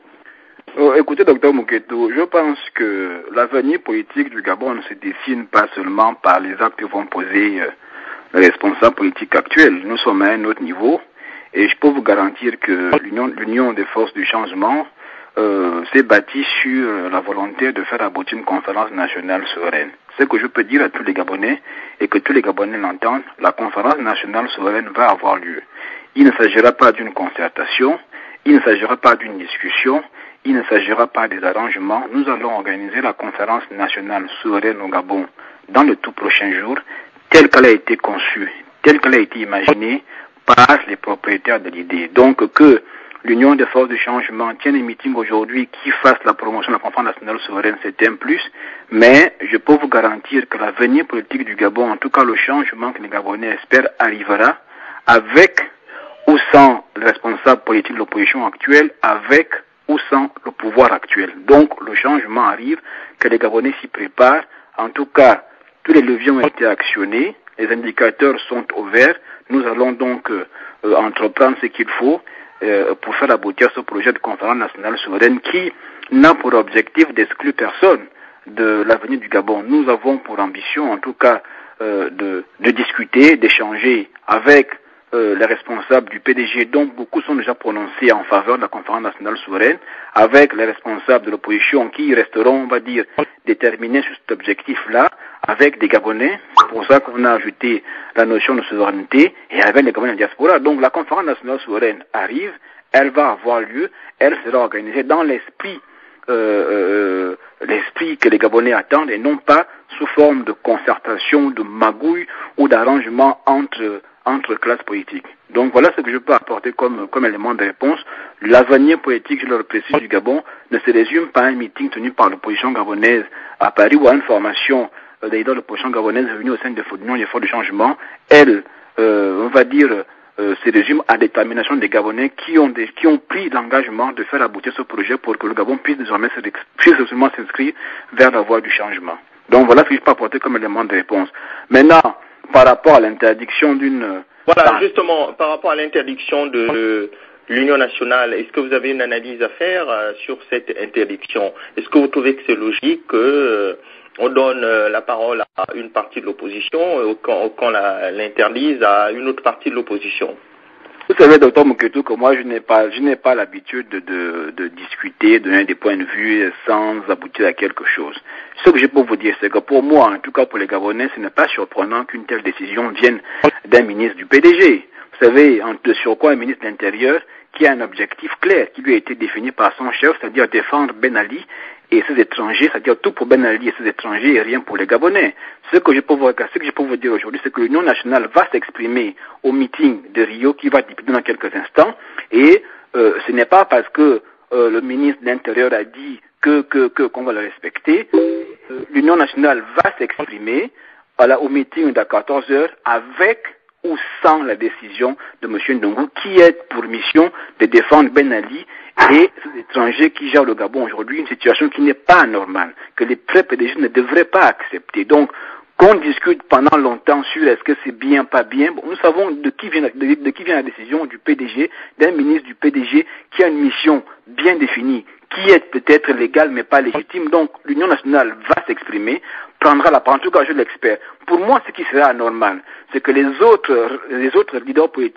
Oh, écoutez, docteur Muketo, je pense que l'avenir politique du Gabon ne se dessine pas seulement par les actes que vont poser euh, les responsables politiques actuels. Nous sommes à un autre niveau et je peux vous garantir que l'union, l'union des forces du changement Euh, s'est bâti sur euh, la volonté de faire aboutir une conférence nationale souveraine. Ce que je peux dire à tous les Gabonais et que tous les Gabonais l'entendent, la conférence nationale souveraine va avoir lieu. Il ne s'agira pas d'une concertation, il ne s'agira pas d'une discussion, il ne s'agira pas des arrangements. Nous allons organiser la conférence nationale souveraine au Gabon dans le tout prochain jour, telle qu'elle a été conçue, telle qu'elle a été imaginée par les propriétaires de l'idée. Donc que l'Union des forces du changement tient un meeting aujourd'hui qui fasse la promotion de la conférence nationale souveraine, c'est un plus, mais je peux vous garantir que l'avenir politique du Gabon, en tout cas le changement que les Gabonais espèrent, arrivera avec ou sans le responsable politique de l'opposition actuelle, avec ou sans le pouvoir actuel. Donc le changement arrive, que les Gabonais s'y préparent. En tout cas, tous les leviers ont été actionnés, les indicateurs sont au vert. Nous allons donc euh, entreprendre ce qu'il faut Euh, pour faire aboutir ce projet de conférence nationale souveraine qui n'a pour objectif d'exclure personne de l'avenir du Gabon. Nous avons pour ambition, en tout cas, euh, de, de discuter, d'échanger avec euh, les responsables du P D G, dont beaucoup sont déjà prononcés en faveur de la conférence nationale souveraine, avec les responsables de l'opposition qui resteront, on va dire, déterminés sur cet objectif-là, avec des Gabonais. C'est pour ça qu'on a ajouté la notion de souveraineté et avec les Gabonais en diaspora. Donc la conférence nationale souveraine arrive, elle va avoir lieu, elle sera organisée dans l'esprit euh, euh, l'esprit que les Gabonais attendent et non pas sous forme de concertation, de magouille ou d'arrangement entre entre classes politiques. Donc voilà ce que je peux apporter comme, comme élément de réponse. L'avenir politique, je le précise, du Gabon ne se résume pas à un meeting tenu par l'opposition gabonaise à Paris ou à une formation euh, des leaders de l'opposition gabonaise venue au sein de l'Union des forces du changement. Elle, euh, on va dire, euh, se résume à la détermination des Gabonais qui ont, des, qui ont pris l'engagement de faire aboutir ce projet pour que le Gabon puisse désormais s'inscrire vers la voie du changement. Donc voilà ce que je peux apporter comme élément de réponse. Maintenant, par rapport à l'interdiction d'une... Voilà, ah. justement, par rapport à l'interdiction de, de l'Union nationale, est-ce que vous avez une analyse à faire euh, sur cette interdiction? Est-ce que vous trouvez que c'est logique que euh, on donne euh, la parole à une partie de l'opposition euh, quand, quand la, l'interdise à une autre partie de l'opposition? Vous savez, docteur Muketo, que moi, je n'ai pas, je n'ai pas l'habitude de, de, de discuter, de donner des points de vue sans aboutir à quelque chose. Ce que je peux vous dire, c'est que pour moi, en tout cas pour les Gabonais, ce n'est pas surprenant qu'une telle décision vienne d'un ministre du P D G. Vous savez, sur quoi un ministre de l'Intérieur qui a un objectif clair, qui lui a été défini par son chef, c'est-à-dire défendre Ben Ali et ses étrangers, c'est-à-dire tout pour Ben Ali et ses étrangers et rien pour les Gabonais. Ce que je peux vous, ce que je peux vous dire aujourd'hui, c'est que l'Union nationale va s'exprimer au meeting de Rio qui va débuter dans quelques instants et euh, ce n'est pas parce que euh, le ministre de l'Intérieur a dit que, que, que, qu'on va le respecter. Euh, L'Union nationale va s'exprimer voilà, au meeting d'à quatorze heures avec ou sans la décision de M. Ndongo qui est pour mission de défendre Ben Ali et ces étrangers qui gèrent le Gabon aujourd'hui, une situation qui n'est pas normale, que les P D G ne devraient pas accepter. Donc, qu'on discute pendant longtemps sur est-ce que c'est bien, pas bien, bon, nous savons de qui vient, de, de qui vient la décision du P D G, d'un ministre du P D G qui a une mission bien définie, qui est peut-être légale mais pas légitime. Donc, l'Union nationale va s'exprimer, prendra la parole, en tout cas je l'expert. Pour moi, ce qui sera anormal, c'est que les autres, les autres leaders politiques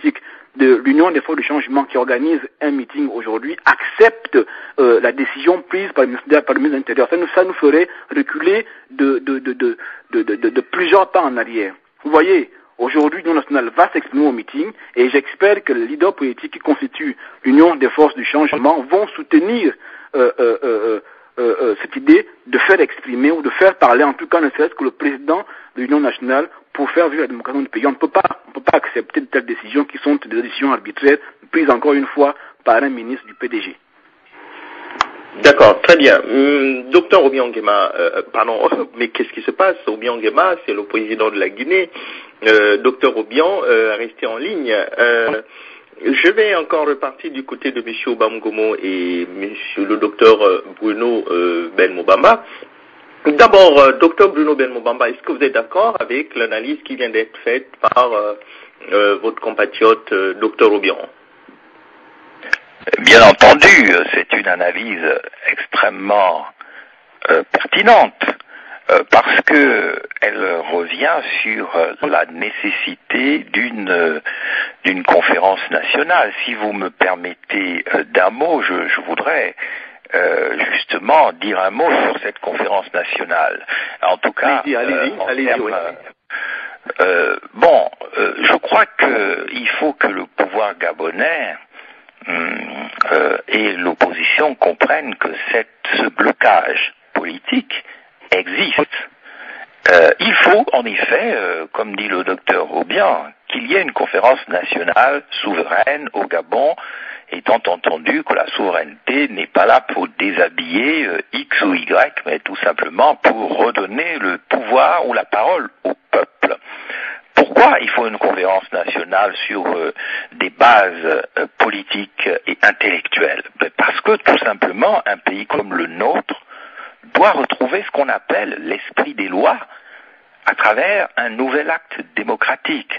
de l'Union des forces de changement qui organise un meeting aujourd'hui accepte euh, la décision prise par le ministère, par le ministre de l'Intérieur. Ça nous, ça nous ferait reculer de, de, de, de, de, de, de, de plusieurs pas en arrière. Vous voyez, aujourd'hui, l'Union nationale va s'exprimer au meeting et j'espère que les leaders politiques qui constituent l'Union des forces du changement vont soutenir euh, euh, euh, euh, euh, cette idée de faire exprimer ou de faire parler, en tout cas ne serait-ce que le président de l'Union nationale pour faire vivre la démocratie du pays. On ne peut pas, on ne peut pas accepter de telles décisions qui sont des décisions arbitraires prises encore une fois par un ministre du P D G. D'accord, très bien. Hum, docteur Obiang-Nguema, euh, pardon, mais qu'est-ce qui se passe? Obiang-Nguema, c'est le président de la Guinée. Euh, docteur Obiang, euh, restez en ligne. Euh, je vais encore repartir du côté de M. Obam-Gomo et M. le docteur Bruno euh, Ben-Mobamba. D'abord, euh, docteur Bruno Ben-Mobamba, est-ce que vous êtes d'accord avec l'analyse qui vient d'être faite par euh, euh, votre compatriote euh, docteur Obiang? Bien entendu, c'est une analyse extrêmement euh, pertinente euh, parce que elle revient sur euh, la nécessité d'une euh, d'une conférence nationale. Si vous me permettez euh, d'un mot, je, je voudrais euh, justement dire un mot sur cette conférence nationale. En tout cas, allez-y, allez-y, euh, allez-y, termes, oui. euh, bon, euh, je crois que il faut que le pouvoir gabonais Euh, et l'opposition comprennent que cette, ce blocage politique existe. Euh, il faut en effet, euh, comme dit le docteur Obiang, qu'il y ait une conférence nationale souveraine au Gabon, étant entendu que la souveraineté n'est pas là pour déshabiller euh, X ou Y, mais tout simplement pour redonner le pouvoir ou la parole au peuple. Pourquoi il faut une conférence nationale sur euh, des bases euh, politiques et intellectuelles? Parce que tout simplement, un pays comme le nôtre doit retrouver ce qu'on appelle l'esprit des lois à travers un nouvel acte démocratique.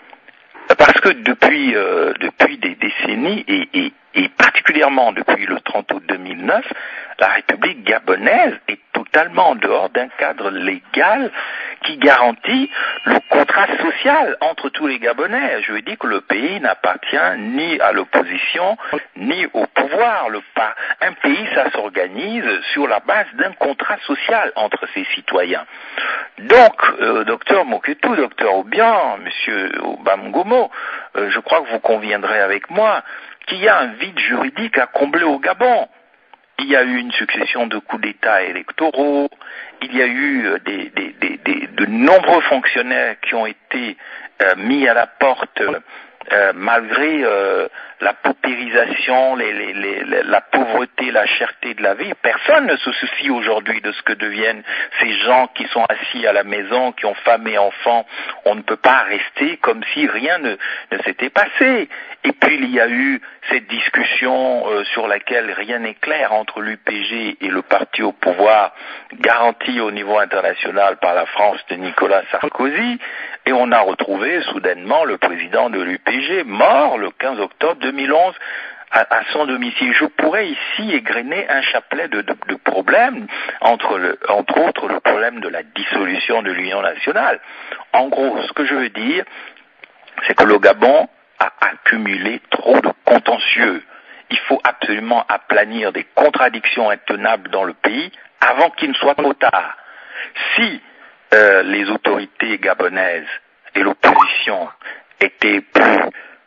Parce que depuis euh, depuis des décennies et, et, et particulièrement depuis le trente août deux mille neuf, la République gabonaise est totalement en dehors d'un cadre légal qui garantit le contrat social entre tous les Gabonais. Je veux dire que le pays n'appartient ni à l'opposition ni au pouvoir. Le pa- un pays, ça s'organise sur la base d'un contrat social entre ses citoyens. Donc, euh, docteur Moketu, docteur Obiang, monsieur Obam-Gomo, euh, je crois que vous conviendrez avec moi qu'il y a un vide juridique à combler au Gabon. Il y a eu une succession de coups d'État électoraux, il y a eu euh, des, des, des, des, de nombreux fonctionnaires qui ont été euh, mis à la porte euh, malgré euh, la paupérisation, les, les, les, la pauvreté, la cherté de la vie. Personne ne se soucie aujourd'hui de ce que deviennent ces gens qui sont assis à la maison, qui ont femme et enfants. On ne peut pas rester comme si rien ne, ne s'était passé. Et puis il y a eu cette discussion euh, sur laquelle rien n'est clair entre l'U P G et le parti au pouvoir, garanti au niveau international par la France de Nicolas Sarkozy, et on a retrouvé soudainement le président de l'U P G mort le quinze octobre deux mille onze à, à son domicile. Je pourrais ici égrener un chapelet de, de, de problèmes, entre, le, entre autres le problème de la dissolution de l'Union nationale. En gros, ce que je veux dire, c'est que le Gabon a accumulé trop de contentieux. Il faut absolument aplanir des contradictions intenables dans le pays avant qu'il ne soit trop tard. Si euh, les autorités gabonaises et l'opposition étaient plus,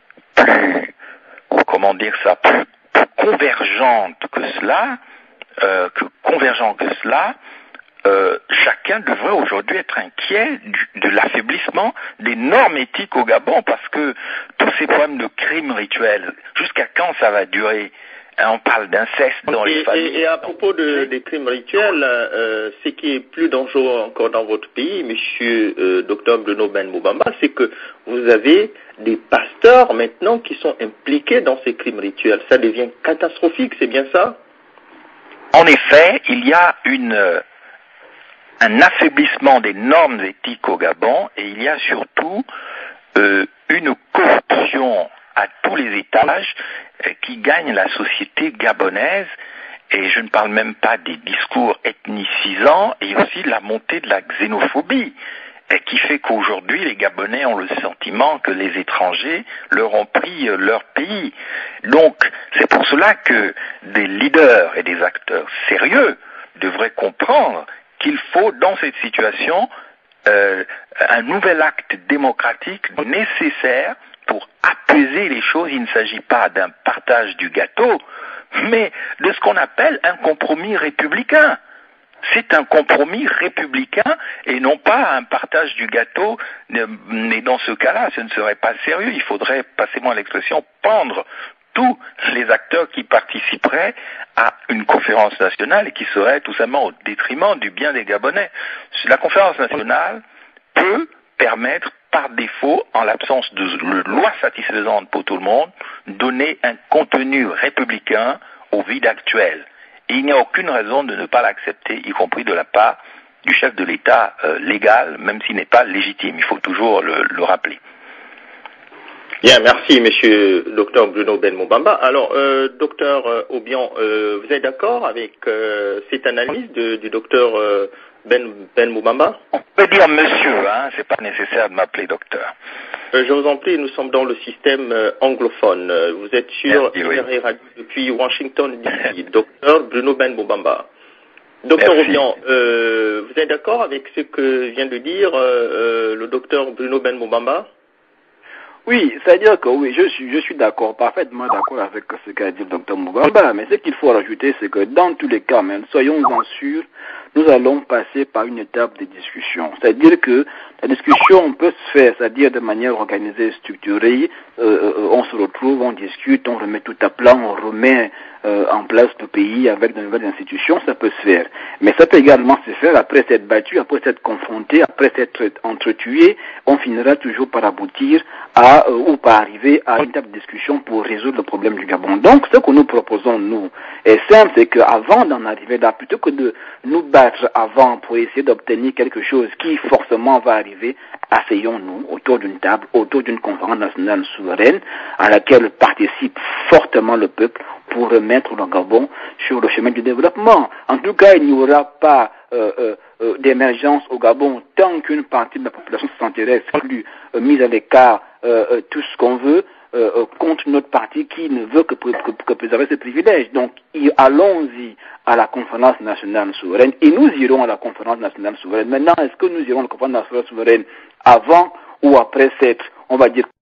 plus, comment dire ça, plus, plus convergentes que cela, euh, que convergentes que cela, Euh, chacun devrait aujourd'hui être inquiet du, de l'affaiblissement des normes éthiques au Gabon, parce que tous ces problèmes de crimes rituels, jusqu'à quand ça va durer? Hein, on parle d'inceste dans et, les familles. Et, et à propos de, des crimes rituels, euh, ce qui est plus dangereux encore dans votre pays, monsieur euh, docteur Bruno Ben-Mobamba, c'est que vous avez des pasteurs maintenant qui sont impliqués dans ces crimes rituels. Ça devient catastrophique, c'est bien ça? En effet, il y a une... un affaiblissement des normes éthiques au Gabon, et il y a surtout euh, une corruption à tous les étages euh, qui gagne la société gabonaise, et je ne parle même pas des discours ethnicisants, et aussi de la montée de la xénophobie. et qui fait qu'aujourd'hui les Gabonais ont le sentiment que les étrangers leur ont pris euh, leur pays. Donc c'est pour cela que des leaders et des acteurs sérieux devraient comprendre qu'il faut dans cette situation euh, un nouvel acte démocratique nécessaire pour apaiser les choses. Il ne s'agit pas d'un partage du gâteau, mais de ce qu'on appelle un compromis républicain. C'est un compromis républicain et non pas un partage du gâteau. Mais dans ce cas-là, ce ne serait pas sérieux. Il faudrait, passez-moi l'expression, pendre tous les acteurs qui participeraient à une conférence nationale et qui seraient tout simplement au détriment du bien des Gabonais. La conférence nationale peut permettre, par défaut, en l'absence de loi satisfaisante pour tout le monde, donner un contenu républicain au vide actuel. Et il n'y a aucune raison de ne pas l'accepter, y compris de la part du chef de l'État euh, légal, même s'il n'est pas légitime. Il faut toujours le, le rappeler. Bien, merci, monsieur docteur Bruno Ben-Moubamba. Alors, euh, docteur euh, Obiang, euh, vous êtes d'accord avec euh, cette analyse de, du docteur euh, Ben, Ben-Moubamba? On peut dire monsieur, hein, c'est pas nécessaire de m'appeler docteur. Euh, je vous en prie, nous sommes dans le système euh, anglophone. Euh, vous êtes sur Merci, oui. R R Radio depuis Washington D C, docteur Bruno Ben-Moubamba. Docteur Obiang, euh, vous êtes d'accord avec ce que vient de dire euh, euh, le docteur Bruno Ben-Moubamba? Oui, c'est-à-dire que oui, je suis, je suis d'accord, parfaitement d'accord avec ce qu'a dit le docteur Moubamba, mais ce qu'il faut rajouter, c'est que dans tous les cas, même, soyons-en sûrs, nous allons passer par une étape de discussion. C'est-à-dire que la discussion peut se faire, c'est-à-dire de manière organisée, structurée, euh, on se retrouve, on discute, on remet tout à plat, on remet euh, en place le pays avec de nouvelles institutions, ça peut se faire. Mais ça peut également se faire après s'être battu, après s'être confronté, après s'être entretué, on finira toujours par aboutir à, euh, ou par arriver à une table de discussion pour résoudre le problème du Gabon. Donc, ce que nous proposons, nous, est simple, c'est qu'avant d'en arriver là, plutôt que de nous battre avant pour essayer d'obtenir quelque chose qui forcément va arriver, asseyons-nous autour d'une table, autour d'une conférence nationale souveraine à laquelle participe fortement le peuple pour remettre le Gabon sur le chemin du développement. En tout cas, il n'y aura pas euh, euh, euh, d'émergence au Gabon tant qu'une partie de la population se sentirait exclue, euh, mise à l'écart, euh, euh, tout ce qu'on veut, euh, euh, contre notre parti qui ne veut que, que, que préserver ses privilèges. Donc, allons-y à la conférence nationale souveraine et nous irons à la conférence nationale souveraine. Maintenant, est-ce que nous irons à la conférence nationale souveraine avant ou après cette, on va dire,